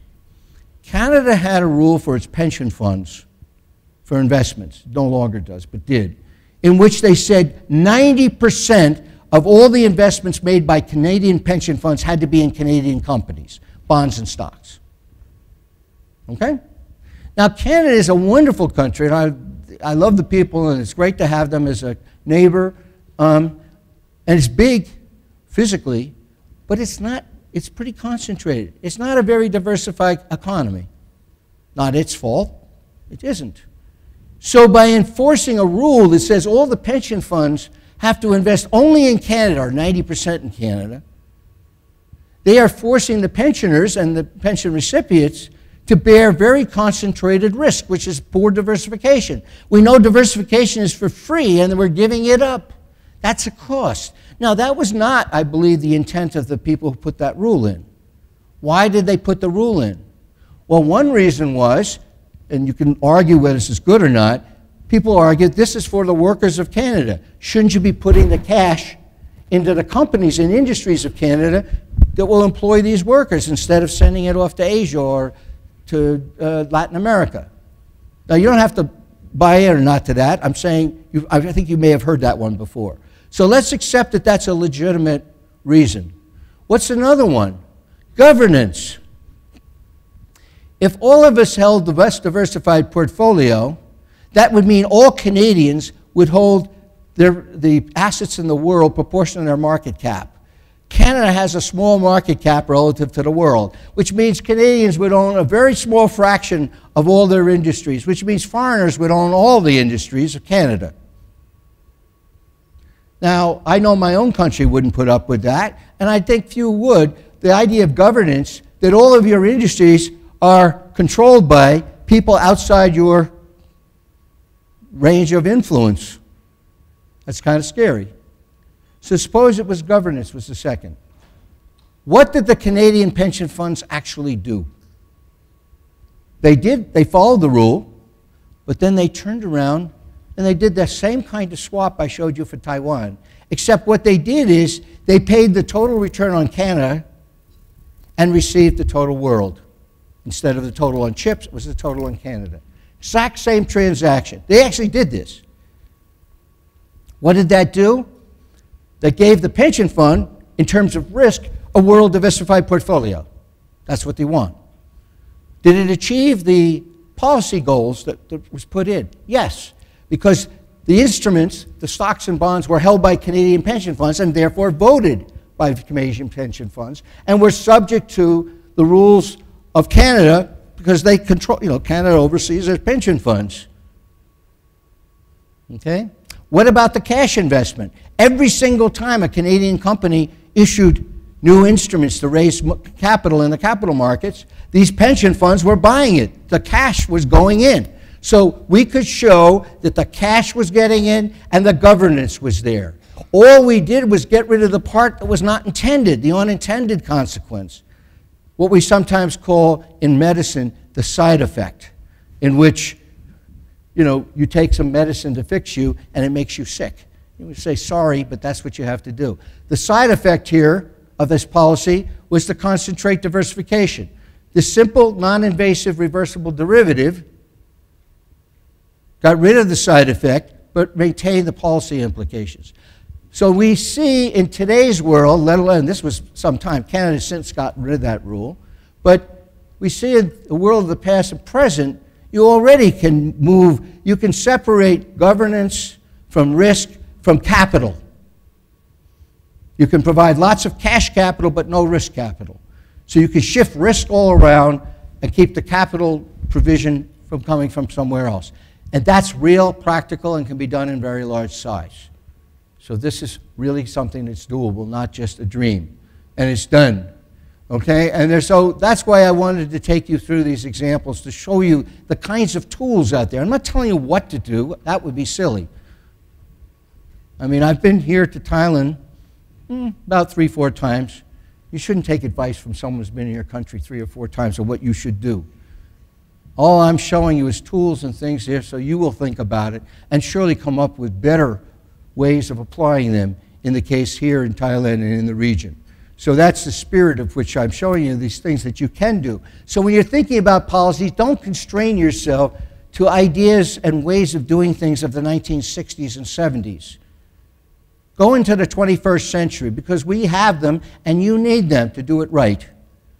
Canada had a rule for its pension funds for investments, no longer does, but did, in which they said ninety percent of all the investments made by Canadian pension funds had to be in Canadian companies, bonds and stocks. Okay? Now, Canada is a wonderful country, and I, I love the people, and it's great to have them as a neighbor, um, and it's big physically, but it's not, it's pretty concentrated. It's not a very diversified economy. Not its fault. It isn't. So by enforcing a rule that says all the pension funds have to invest only in Canada, or ninety percent in Canada, they are forcing the pensioners and the pension recipients to bear very concentrated risk, which is poor diversification. We know diversification is for free, and we're giving it up. That's a cost. Now, that was not, I believe, the intent of the people who put that rule in. Why did they put the rule in? Well, one reason was, and you can argue whether this is good or not, people argued this is for the workers of Canada. Shouldn't you be putting the cash into the companies and industries of Canada that will employ these workers instead of sending it off to Asia or to uh, Latin America? Now, you don't have to buy in or not to that. I'm saying, you, I think you may have heard that one before. So let's accept that that's a legitimate reason. What's another one? Governance. If all of us held the best diversified portfolio, that would mean all Canadians would hold their, the assets in the world proportional to their market cap. Canada has a small market cap relative to the world, which means Canadians would own a very small fraction of all their industries, which means foreigners would own all the industries of Canada. Now, I know my own country wouldn't put up with that, and I think few would, the idea of governance, that all of your industries are controlled by people outside your range of influence. That's kind of scary. So suppose it was governance was the second. What did the Canadian pension funds actually do? They did, they followed the rule, but then they turned around and they did the same kind of swap I showed you for Taiwan, except what they did is they paid the total return on Canada and received the total world. Instead of the total on chips, it was the total on Canada. Exact same transaction. They actually did this. What did that do? That gave the pension fund, in terms of risk, a world diversified portfolio. That's what they want. Did it achieve the policy goals that, that was put in? Yes, because the instruments, the stocks and bonds, were held by Canadian pension funds and therefore voted by Canadian pension funds and were subject to the rules of Canada because they control, you know, Canada oversees their pension funds. Okay? What about the cash investment? Every single time a Canadian company issued new instruments to raise capital in the capital markets, these pension funds were buying it. The cash was going in. So we could show that the cash was getting in and the governance was there. All we did was get rid of the part that was not intended, the unintended consequence. What we sometimes call in medicine the side effect, in which, you know, you take some medicine to fix you and it makes you sick. You would say, sorry, but that's what you have to do. The side effect here of this policy was to concentrate diversification. The simple, non-invasive, reversible derivative got rid of the side effect, but maintained the policy implications. So we see in today's world, let alone, this was some time, Canada has since gotten rid of that rule, but we see in the world of the past and present, you already can move, you can separate governance from risk from capital. You can provide lots of cash capital but no risk capital. So you can shift risk all around and keep the capital provision from coming from somewhere else. And that's real, practical, and can be done in very large size. So this is really something that's doable, not just a dream. And it's done. Okay? And there's, so that's why I wanted to take you through these examples to show you the kinds of tools out there. I'm not telling you what to do. That would be silly. I mean, I've been here to Thailand hmm, about three, four times. You shouldn't take advice from someone who's been in your country three or four times on what you should do. All I'm showing you is tools and things here so you will think about it and surely come up with better ways of applying them in the case here in Thailand and in the region. So that's the spirit of which I'm showing you these things that you can do. So when you're thinking about policies, don't constrain yourself to ideas and ways of doing things of the nineteen sixties and seventies. Go into the twenty-first century because we have them and you need them to do it right.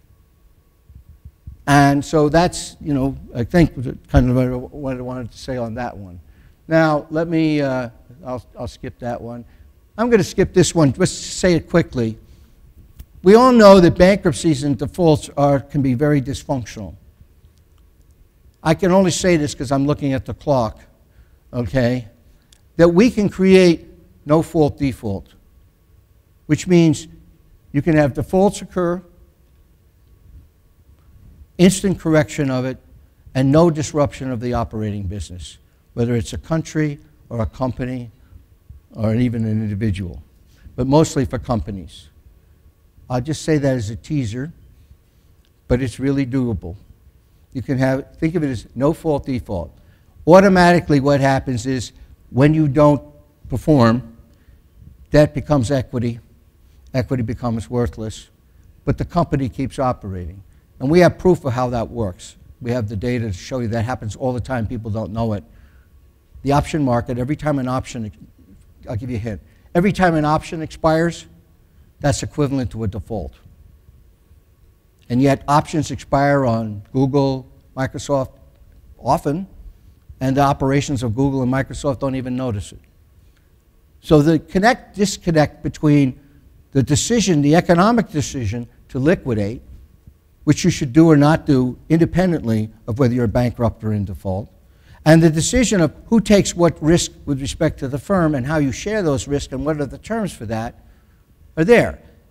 And so that's, you know, I think kind of what I wanted to say on that one. Now, let me, uh, I'll, I'll skip that one. I'm going to skip this one, just to say it quickly. We all know that bankruptcies and defaults are, can be very dysfunctional. I can only say this because I'm looking at the clock, okay, that we can create no-fault default, which means you can have defaults occur, instant correction of it, and no disruption of the operating business, whether it's a country or a company or even an individual, but mostly for companies. I'll just say that as a teaser, but it's really doable. You can have, think of it as no-fault default. Automatically what happens is when you don't perform, debt becomes equity, equity becomes worthless, but the company keeps operating. And we have proof of how that works. We have the data to show you that happens all the time. People don't know it. The option market, every time an option, I'll give you a hint. Every time an option expires, that's equivalent to a default. And yet options expire on Google, Microsoft often, and the operations of Google and Microsoft don't even notice it. So the connect, disconnect between the decision, the economic decision to liquidate, which you should do or not do independently of whether you're bankrupt or in default, and the decision of who takes what risk with respect to the firm and how you share those risks and what are the terms for that, are there.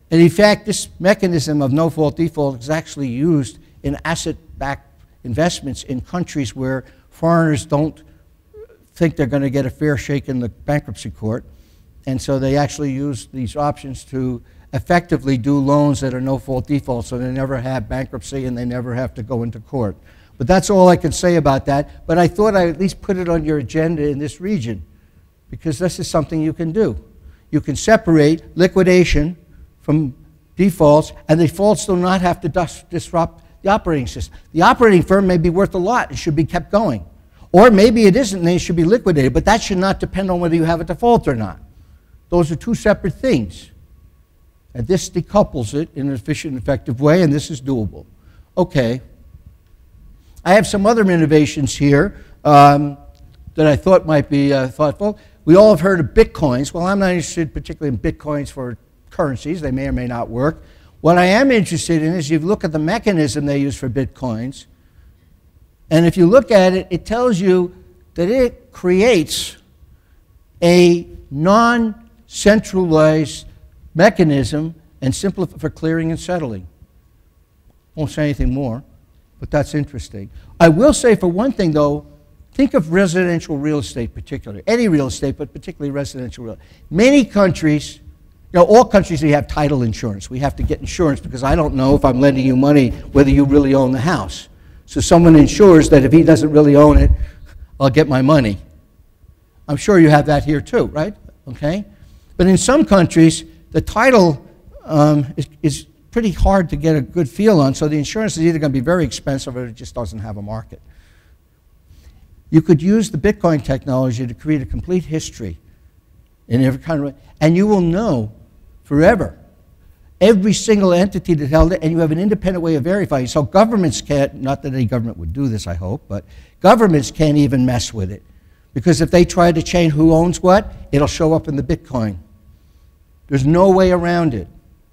And in fact, this mechanism of no-fault default is actually used in asset-backed investments in countries where foreigners don't think they're going to get a fair shake in the bankruptcy court. And so they actually use these options to effectively do loans that are no-fault default, so they never have bankruptcy and they never have to go into court. But that's all I can say about that. But I thought I'd at least put it on your agenda in this region, because this is something you can do. You can separate liquidation from defaults, and defaults do not have to dis disrupt the operating system. The operating firm may be worth a lot and should be kept going. Or maybe it isn't and they should be liquidated, but that should not depend on whether you have a default or not. Those are two separate things. And this decouples it in an efficient and effective way, and this is doable. Okay. I have some other innovations here um, that I thought might be uh, thoughtful. We all have heard of bitcoins. Well, I'm not interested particularly in bitcoins for currencies. They may or may not work. What I am interested in is you look at the mechanism they use for bitcoins, and if you look at it, it tells you that it creates a non-centralized mechanism and simplify for clearing and settling. Won't say anything more, but that's interesting. I will say for one thing though, think of residential real estate particularly, any real estate, but particularly residential real estate. Many countries, you know, all countries, we have title insurance. We have to get insurance because I don't know if I'm lending you money whether you really own the house. So someone insures that if he doesn't really own it, I'll get my money. I'm sure you have that here too, right? Okay? But in some countries, the title um, is, is pretty hard to get a good feel on, so the insurance is either going to be very expensive or it just doesn't have a market. You could use the Bitcoin technology to create a complete history in every kind of way, and you will know forever every single entity that held it, and you have an independent way of verifying. So governments can't, not that any government would do this, I hope, but governments can't even mess with it. Because if they try to change who owns what, it'll show up in the Bitcoin. There's no way around it.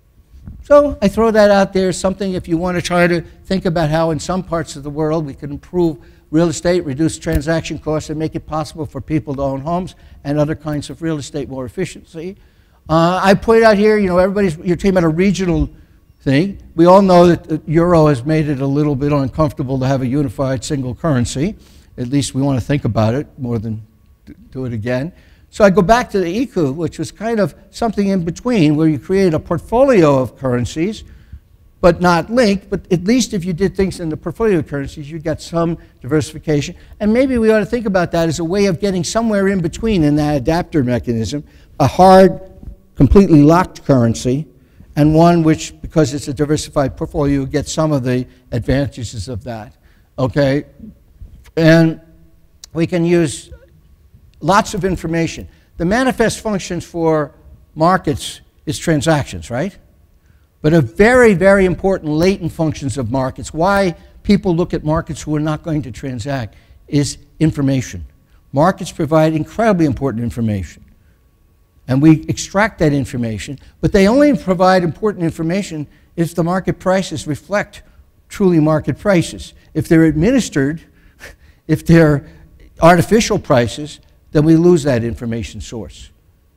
So I throw that out there as something if you want to try to think about how in some parts of the world we can improve real estate, reduce transaction costs, and make it possible for people to own homes and other kinds of real estate more efficiently. Uh, I put out here, you know, everybody's, you're talking about a regional thing. We all know that the euro has made it a little bit uncomfortable to have a unified single currency. At least we want to think about it more than do it again. So I go back to the I C U, which was kind of something in between, where you create a portfolio of currencies, but not linked. But at least if you did things in the portfolio of currencies, you got some diversification. And maybe we ought to think about that as a way of getting somewhere in between in that adapter mechanism, a hard, completely locked currency, and one which, because it's a diversified portfolio, you get some of the advantages of that. Okay? And we can use lots of information. The manifest functions for markets is transactions, right? But a very, very important latent functions of markets, why people look at markets who are not going to transact, is information. Markets provide incredibly important information. And we extract that information, but they only provide important information if the market prices reflect truly market prices. If they're administered, if they're artificial prices, then we lose that information source.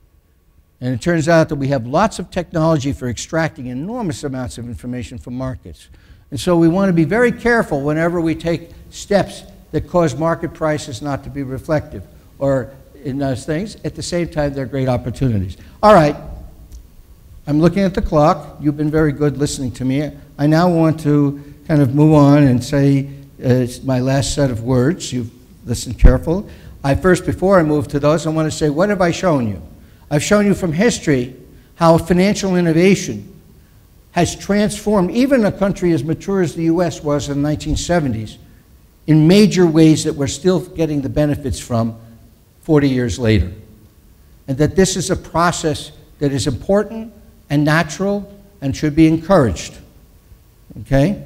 And it turns out that we have lots of technology for extracting enormous amounts of information from markets. And so we want to be very careful whenever we take steps that cause market prices not to be reflective or in those things. At the same time, they're great opportunities. All right, I'm looking at the clock. You've been very good listening to me. I now want to kind of move on and say uh, it's my last set of words. You've listened careful. I first, before I move to those, I want to say, what have I shown you? I've shown you from history how financial innovation has transformed even a country as mature as the U S was in the nineteen seventies in major ways that we're still getting the benefits from forty years later. And that this is a process that is important and natural and should be encouraged. Okay?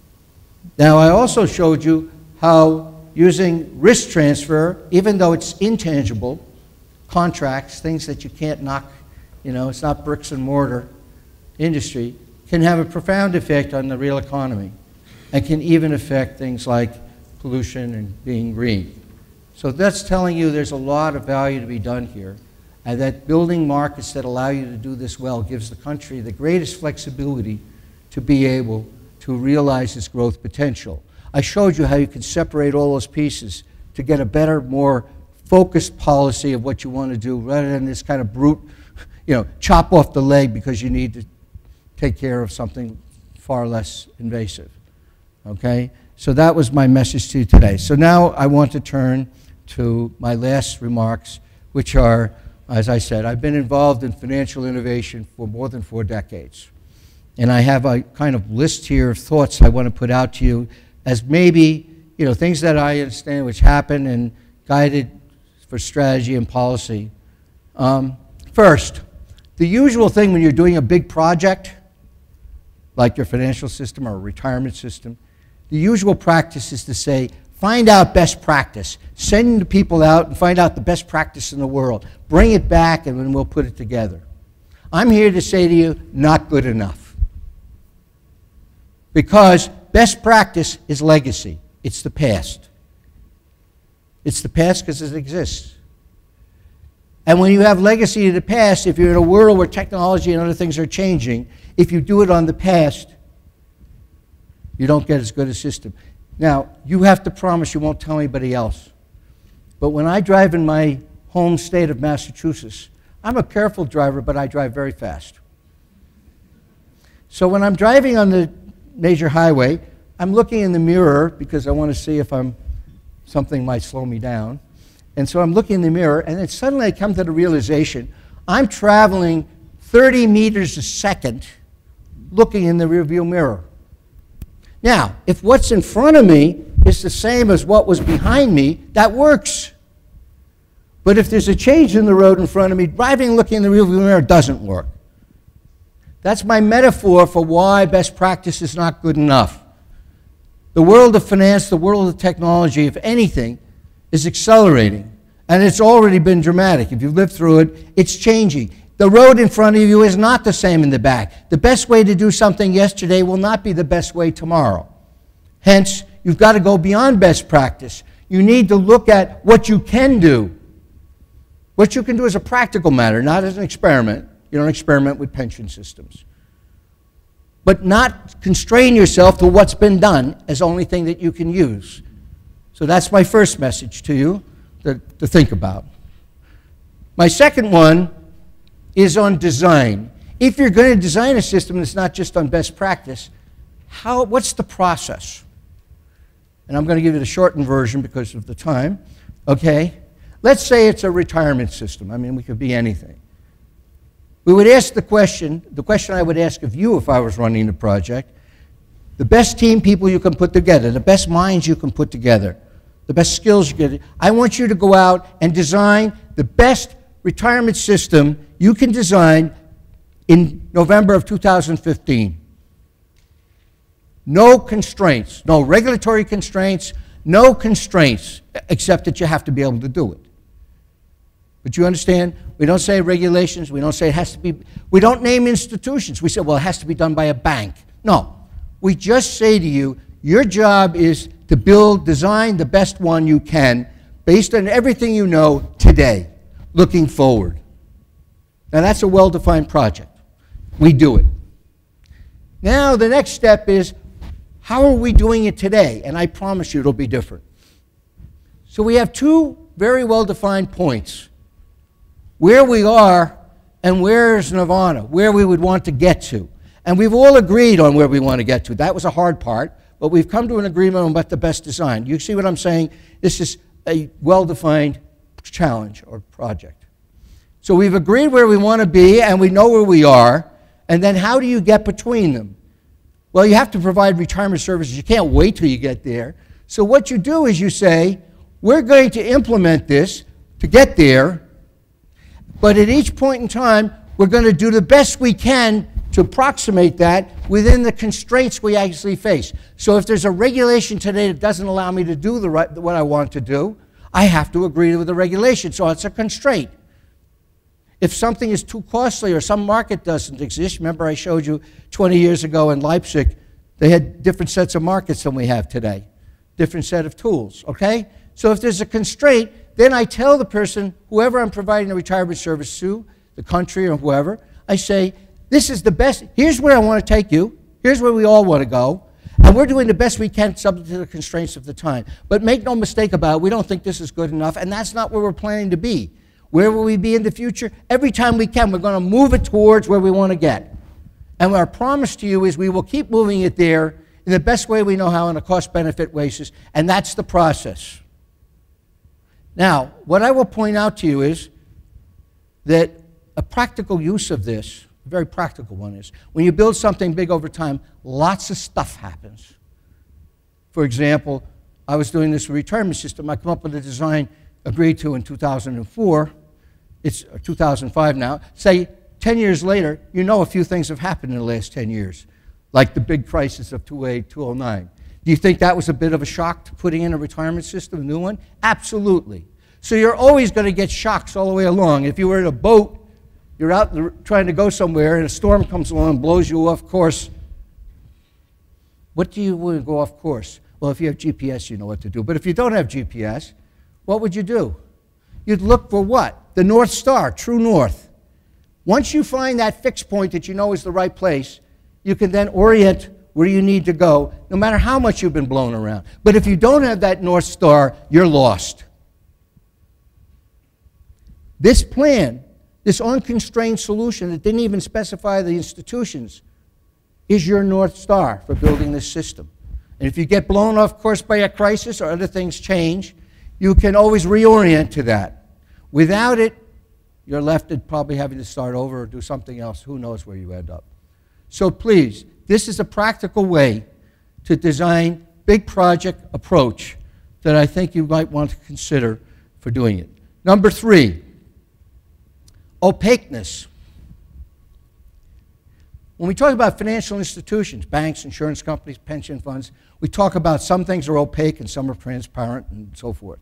Now, I also showed you how using risk transfer, even though it's intangible, contracts, things that you can't knock, you know, it's not bricks and mortar industry, can have a profound effect on the real economy and can even affect things like pollution and being green. So that's telling you there's a lot of value to be done here. and that building markets that allow you to do this well gives the country the greatest flexibility to be able to realize its growth potential. I showed you how you can separate all those pieces to get a better, more focused policy of what you want to do, rather than this kind of brute, you know, chop off the leg because you need to take care of something far less invasive. Okay? So that was my message to you today. So now I want to turn to my last remarks, which are, as I said, I've been involved in financial innovation for more than four decades. And I have a kind of list here of thoughts I want to put out to you as maybe, you know, things that I understand which happen and guided for strategy and policy. Um, first, the usual thing when you're doing a big project, like your financial system or a retirement system, the usual practice is to say, find out best practice. Send the people out and find out the best practice in the world. Bring it back and then we'll put it together. I'm here to say to you, not good enough. Because best practice is legacy. It's the past. It's the past because it exists. And when you have legacy in the past, if you're in a world where technology and other things are changing, if you do it on the past, you don't get as good a system. Now, you have to promise you won't tell anybody else. But when I drive in my home state of Massachusetts, I'm a careful driver, but I drive very fast. So when I'm driving on the major highway, I'm looking in the mirror because I want to see if I'm, something might slow me down. And so I'm looking in the mirror, and then suddenly I come to the realization I'm traveling thirty meters a second looking in the rearview mirror. Now, if what's in front of me is the same as what was behind me, that works. But if there's a change in the road in front of me, driving looking in the rearview mirror doesn't work. That's my metaphor for why best practice is not good enough. The world of finance, the world of technology, if anything, is accelerating. And it's already been dramatic. If you've lived through it, it's changing. The road in front of you is not the same in the back. The best way to do something yesterday will not be the best way tomorrow. Hence, you've got to go beyond best practice. You need to look at what you can do. What you can do as a practical matter, not as an experiment. You don't experiment with pension systems. But not constrain yourself to what's been done as the only thing that you can use. So that's my first message to you to, to think about. My second one is on design. If you're going to design a system that's not just on best practice, how, what's the process? And I'm going to give you the shortened version because of the time. Okay? Let's say it's a retirement system. I mean, we could be anything. We would ask the question, the question I would ask of you if I was running the project, the best team people you can put together, the best minds you can put together, the best skills you get. I want you to go out and design the best retirement system you can design in November of two thousand fifteen. No constraints, no regulatory constraints, no constraints, except that you have to be able to do it. But you understand, we don't say regulations, we don't say it has to be, we don't name institutions. We say, well, it has to be done by a bank. No, we just say to you, your job is to build, design the best one you can based on everything you know today, looking forward. Now that's a well-defined project. We do it. Now the next step is, how are we doing it today? And I promise you it'll be different. So we have two very well-defined points. Where we are and where is Nirvana, where we would want to get to. And we've all agreed on where we want to get to. That was a hard part, but we've come to an agreement on what the best design. You see what I'm saying? This is a well-defined challenge or project. So we've agreed where we want to be and we know where we are, and then how do you get between them? Well, you have to provide retirement services. You can't wait till you get there. So what you do is you say, we're going to implement this to get there, but at each point in time, we're going to do the best we can to approximate that within the constraints we actually face. So if there's a regulation today that doesn't allow me to do the right, what I want to do, I have to agree with the regulation. So it's a constraint. If something is too costly or some market doesn't exist, remember I showed you twenty years ago in Leipzig, they had different sets of markets than we have today, different set of tools, okay? So if there's a constraint, Then I tell the person, whoever I'm providing the retirement service to, the country or whoever, I say, this is the best, here's where I want to take you, here's where we all want to go, and we're doing the best we can subject to the constraints of the time. But make no mistake about it, we don't think this is good enough, and that's not where we're planning to be. Where will we be in the future? Every time we can, we're going to move it towards where we want to get. And our promise to you is we will keep moving it there in the best way we know how on a cost-benefit basis, and that's the process. Now, what I will point out to you is that a practical use of this, a very practical one is, when you build something big over time, lots of stuff happens. For example, I was doing this retirement system. I come up with a design agreed to in two thousand four. It's two thousand five now. Say, ten years later, you know a few things have happened in the last ten years, like the big crisis of two eight, two oh nine. Do you think that was a bit of a shock to putting in a retirement system, a new one? Absolutely. So you're always going to get shocks all the way along. If you were in a boat, you're out trying to go somewhere, and a storm comes along and blows you off course. What do you want to go off course? Well, if you have G P S, you know what to do. But if you don't have G P S, what would you do? You'd look for what? The North Star, true north. Once you find that fixed point that you know is the right place, you can then orient where you need to go, no matter how much you've been blown around. But if you don't have that North Star, you're lost. This plan, this unconstrained solution that didn't even specify the institutions, is your North Star for building this system. And if you get blown off course by a crisis or other things change, you can always reorient to that. Without it, you're left at probably having to start over or do something else. Who knows where you end up. So please, this is a practical way to design big project approach that I think you might want to consider for doing it. Number three, opaqueness. When we talk about financial institutions, banks, insurance companies, pension funds, we talk about some things are opaque and some are transparent and so forth.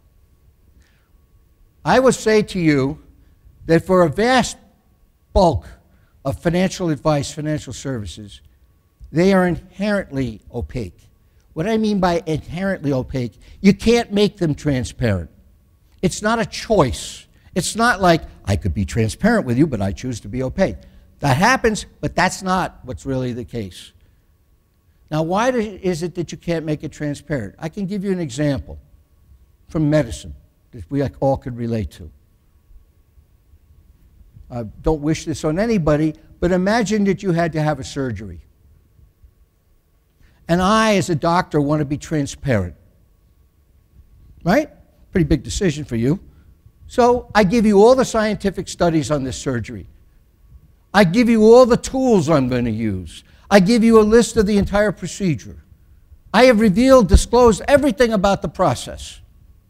I would say to you that for a vast bulk of financial advice, financial services, they are inherently opaque. What I mean by inherently opaque, you can't make them transparent. It's not a choice. It's not like, I could be transparent with you, but I choose to be opaque. That happens, but that's not what's really the case. Now, why is it that you can't make it transparent? I can give you an example from medicine that we all could relate to. I don't wish this on anybody, but imagine that you had to have a surgery. And I, as a doctor, want to be transparent. Right? Pretty big decision for you. So I give you all the scientific studies on this surgery. I give you all the tools I'm going to use. I give you a list of the entire procedure. I have revealed, disclosed everything about the process.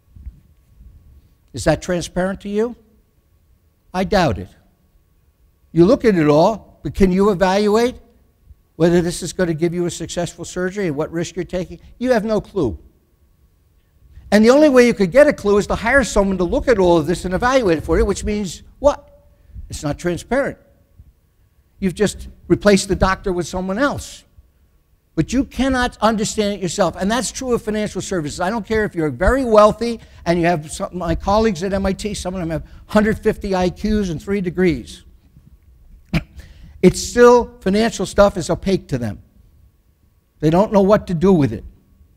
Is that transparent to you? I doubt it. You look at it all, but can you evaluate whether this is going to give you a successful surgery and what risk you're taking? You have no clue. And the only way you could get a clue is to hire someone to look at all of this and evaluate it for you, which means what? It's not transparent. You've just replaced the doctor with someone else. But you cannot understand it yourself. And that's true of financial services. I don't care if you're very wealthy and you have some, my colleagues at M I T, some of them have one hundred fifty I Qs and three degrees. It's still, financial stuff is opaque to them. They don't know what to do with it.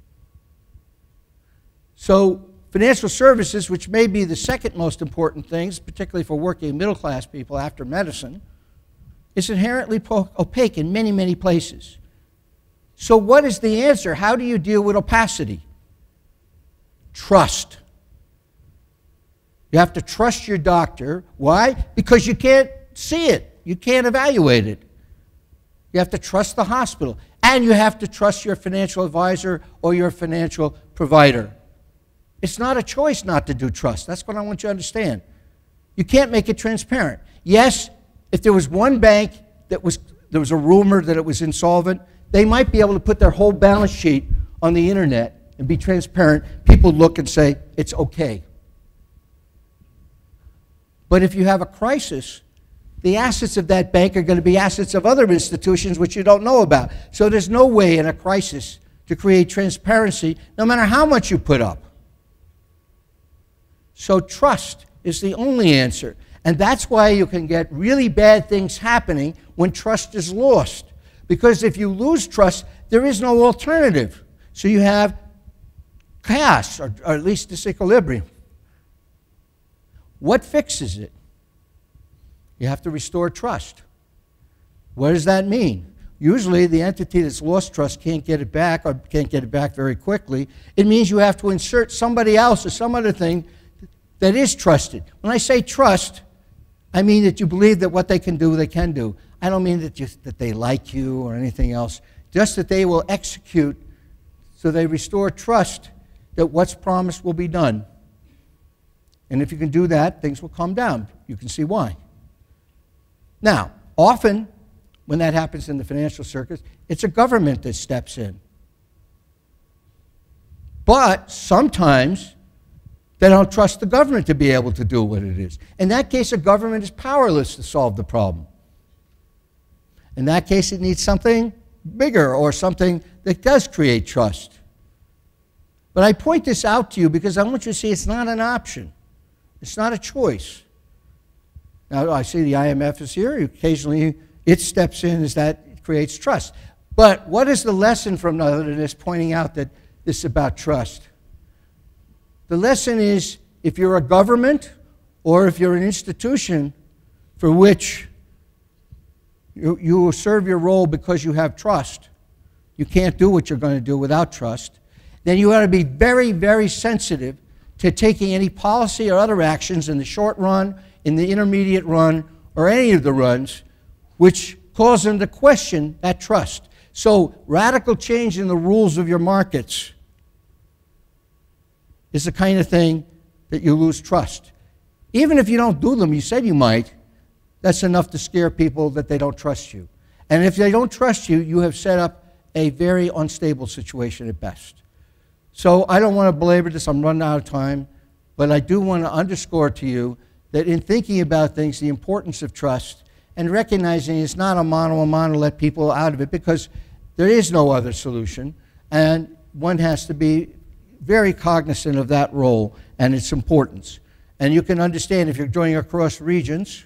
So financial services, which may be the second most important things, particularly for working middle-class people after medicine, is inherently opaque in many, many places. So what is the answer? How do you deal with opacity? Trust. You have to trust your doctor. Why? Because you can't see it. You can't evaluate it. You have to trust the hospital. And you have to trust your financial advisor or your financial provider. It's not a choice not to do trust. That's what I want you to understand. You can't make it transparent. Yes, if there was one bank that was, there was a rumor that it was insolvent, they might be able to put their whole balance sheet on the internet and be transparent. People look and say, it's okay. But if you have a crisis, the assets of that bank are going to be assets of other institutions which you don't know about. So there's no way in a crisis to create transparency, no matter how much you put up. So trust is the only answer. And that's why you can get really bad things happening when trust is lost. Because if you lose trust, there is no alternative. So you have chaos, or, or at least disequilibrium. What fixes it? You have to restore trust. What does that mean? Usually the entity that's lost trust can't get it back, or can't get it back very quickly. It means you have to insert somebody else or some other thing that is trusted. When I say trust, I mean that you believe that what they can do, they can do. I don't mean that, you, that they like you or anything else, just that they will execute, so they restore trust that what's promised will be done. And if you can do that, things will calm down. You can see why. Now, often, when that happens in the financial circuit, it's a government that steps in. But sometimes, they don't trust the government to be able to do what it is. In that case, a government is powerless to solve the problem. In that case, it needs something bigger or something that does create trust. But I point this out to you because I want you to see it's not an option. It's not a choice. Now, I see the I M F is here. Occasionally, it steps in as that it creates trust. But what is the lesson from other than this pointing out that this is about trust? The lesson is, if you're a government or if you're an institution for which you, you will serve your role because you have trust, you can't do what you're going to do without trust, then you ought to be very, very sensitive to taking any policy or other actions in the short run, in the intermediate run, or any of the runs, which cause them to question that trust. So radical change in the rules of your markets is the kind of thing that you lose trust. Even if you don't do them, you said you might, that's enough to scare people that they don't trust you. And if they don't trust you, you have set up a very unstable situation at best. So I don't want to belabor this, I'm running out of time, but I do want to underscore to you that in thinking about things, the importance of trust, and recognizing it's not a mano a mano to let people out of it, because there is no other solution, and one has to be very cognizant of that role and its importance. And you can understand if you're going across regions,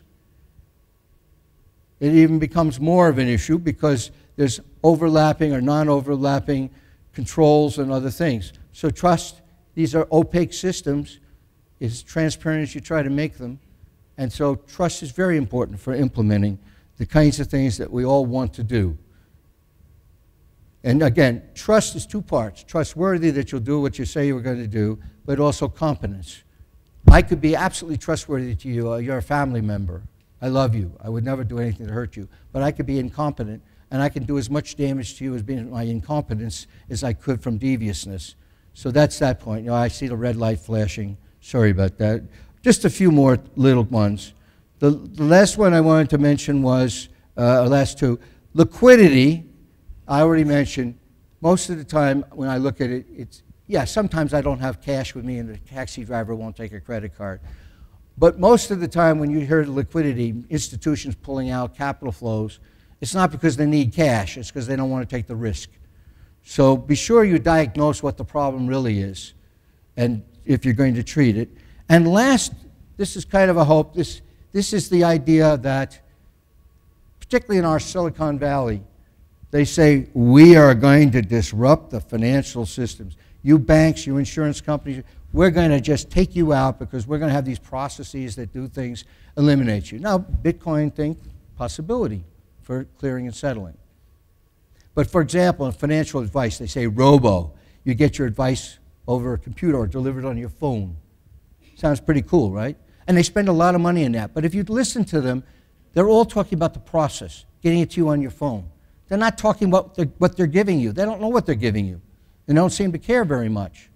it even becomes more of an issue because there's overlapping or non-overlapping controls and other things. So trust, these are opaque systems, as transparent as you try to make them. And so trust is very important for implementing the kinds of things that we all want to do. And again, trust is two parts. Trustworthy that you'll do what you say you were going to do, but also competence. I could be absolutely trustworthy to you. Uh, you're a family member. I love you. I would never do anything to hurt you. But I could be incompetent, and I can do as much damage to you as being my incompetence as I could from deviousness. So that's that point. You know, I see the red light flashing. Sorry about that. Just a few more little ones. The, the last one I wanted to mention was, uh, last two, liquidity. I already mentioned, most of the time when I look at it, it's, yeah, sometimes I don't have cash with me and the taxi driver won't take a credit card. But most of the time when you hear liquidity, institutions pulling out capital flows, it's not because they need cash, it's because they don't want to take the risk. So be sure you diagnose what the problem really is, and if you're going to treat it. And last, this is kind of a hope, this, this is the idea that, particularly in our Silicon Valley, they say, we are going to disrupt the financial systems. You banks, you insurance companies, we're going to just take you out because we're going to have these processes that do things, eliminate you. Now, Bitcoin thing, possibility for clearing and settling. But for example, in financial advice, they say robo. You get your advice over a computer or delivered on your phone. Sounds pretty cool, right? And they spend a lot of money in that. But if you listen to them, they're all talking about the process, getting it to you on your phone. They're not talking about the, what they're giving you. They don't know what they're giving you. They don't seem to care very much.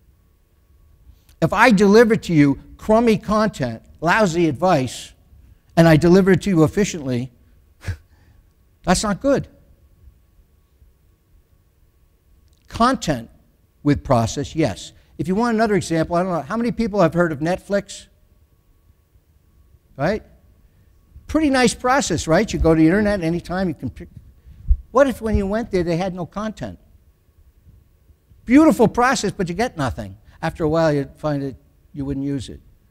If I deliver to you crummy content, lousy advice, and I deliver it to you efficiently, that's not good. Content with process, yes. If you want another example, I don't know, how many people have heard of Netflix? Right? Pretty nice process, right? You go to the internet anytime, you can pick. What if when you went there they had no content? Beautiful process, but you get nothing. After a while you'd find that you wouldn't use it.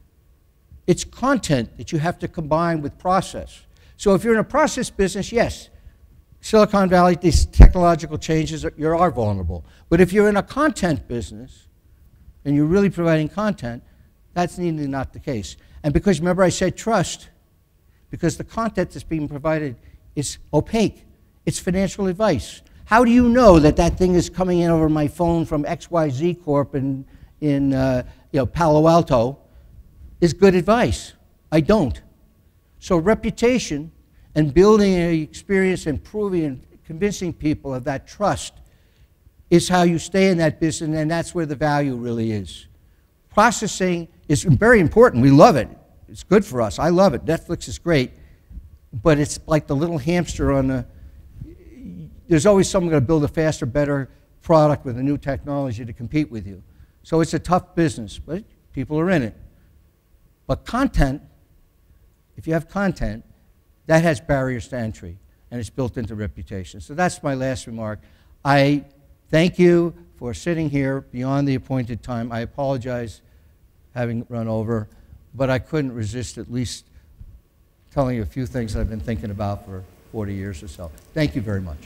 It's content that you have to combine with process. So if you're in a process business, yes, Silicon Valley, these technological changes, are, you are vulnerable. But if you're in a content business, and you're really providing content, that's nearly not the case. And because, remember I said trust, because the content that's being provided is opaque. It's financial advice. How do you know that that thing is coming in over my phone from X Y Z Corp in, in uh, you know, Palo Alto is good advice? I don't. So reputation and building an experience and proving and convincing people of that trust is how you stay in that business, and that's where the value really is. Processing is very important. We love it. It's good for us. I love it. Netflix is great. But it's like the little hamster on the, there's always someone going to build a faster, better product with a new technology to compete with you. So it's a tough business, but people are in it. But content, if you have content, that has barriers to entry, and it's built into reputation. So that's my last remark. I thank you for sitting here beyond the appointed time. I apologize having run over, but I couldn't resist at least telling you a few things that I've been thinking about for forty years or so. Thank you very much.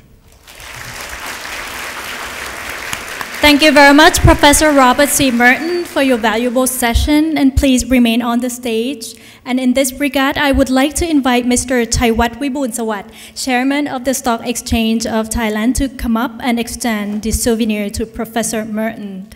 Thank you very much, Professor Robert C. Merton, for your valuable session, and please remain on the stage. And in this regard, I would like to invite Mister Chaiwat Wibunsawat, Chairman of the Stock Exchange of Thailand, to come up and extend this souvenir to Professor Merton.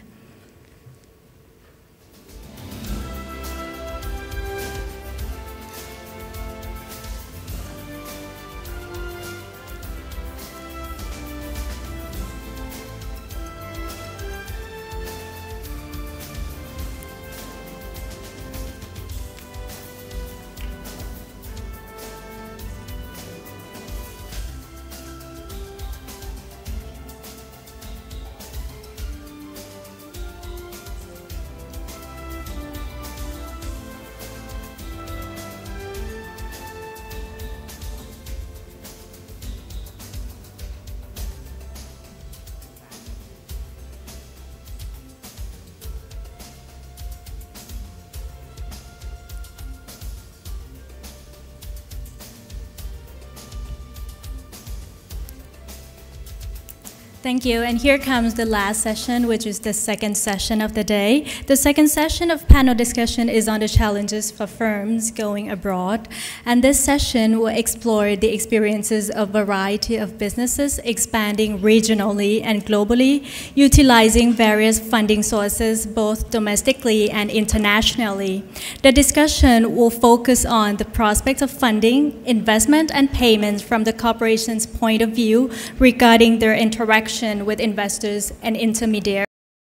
Thank you. And here comes the last session, which is the second session of the day. The second session of panel discussion is on the challenges for firms going abroad. And this session will explore the experiences of a variety of businesses expanding regionally and globally, utilizing various funding sources, both domestically and internationally. The discussion will focus on the prospects of funding, investment, and payments from the corporation's point of view regarding their interaction with investors and intermediaries.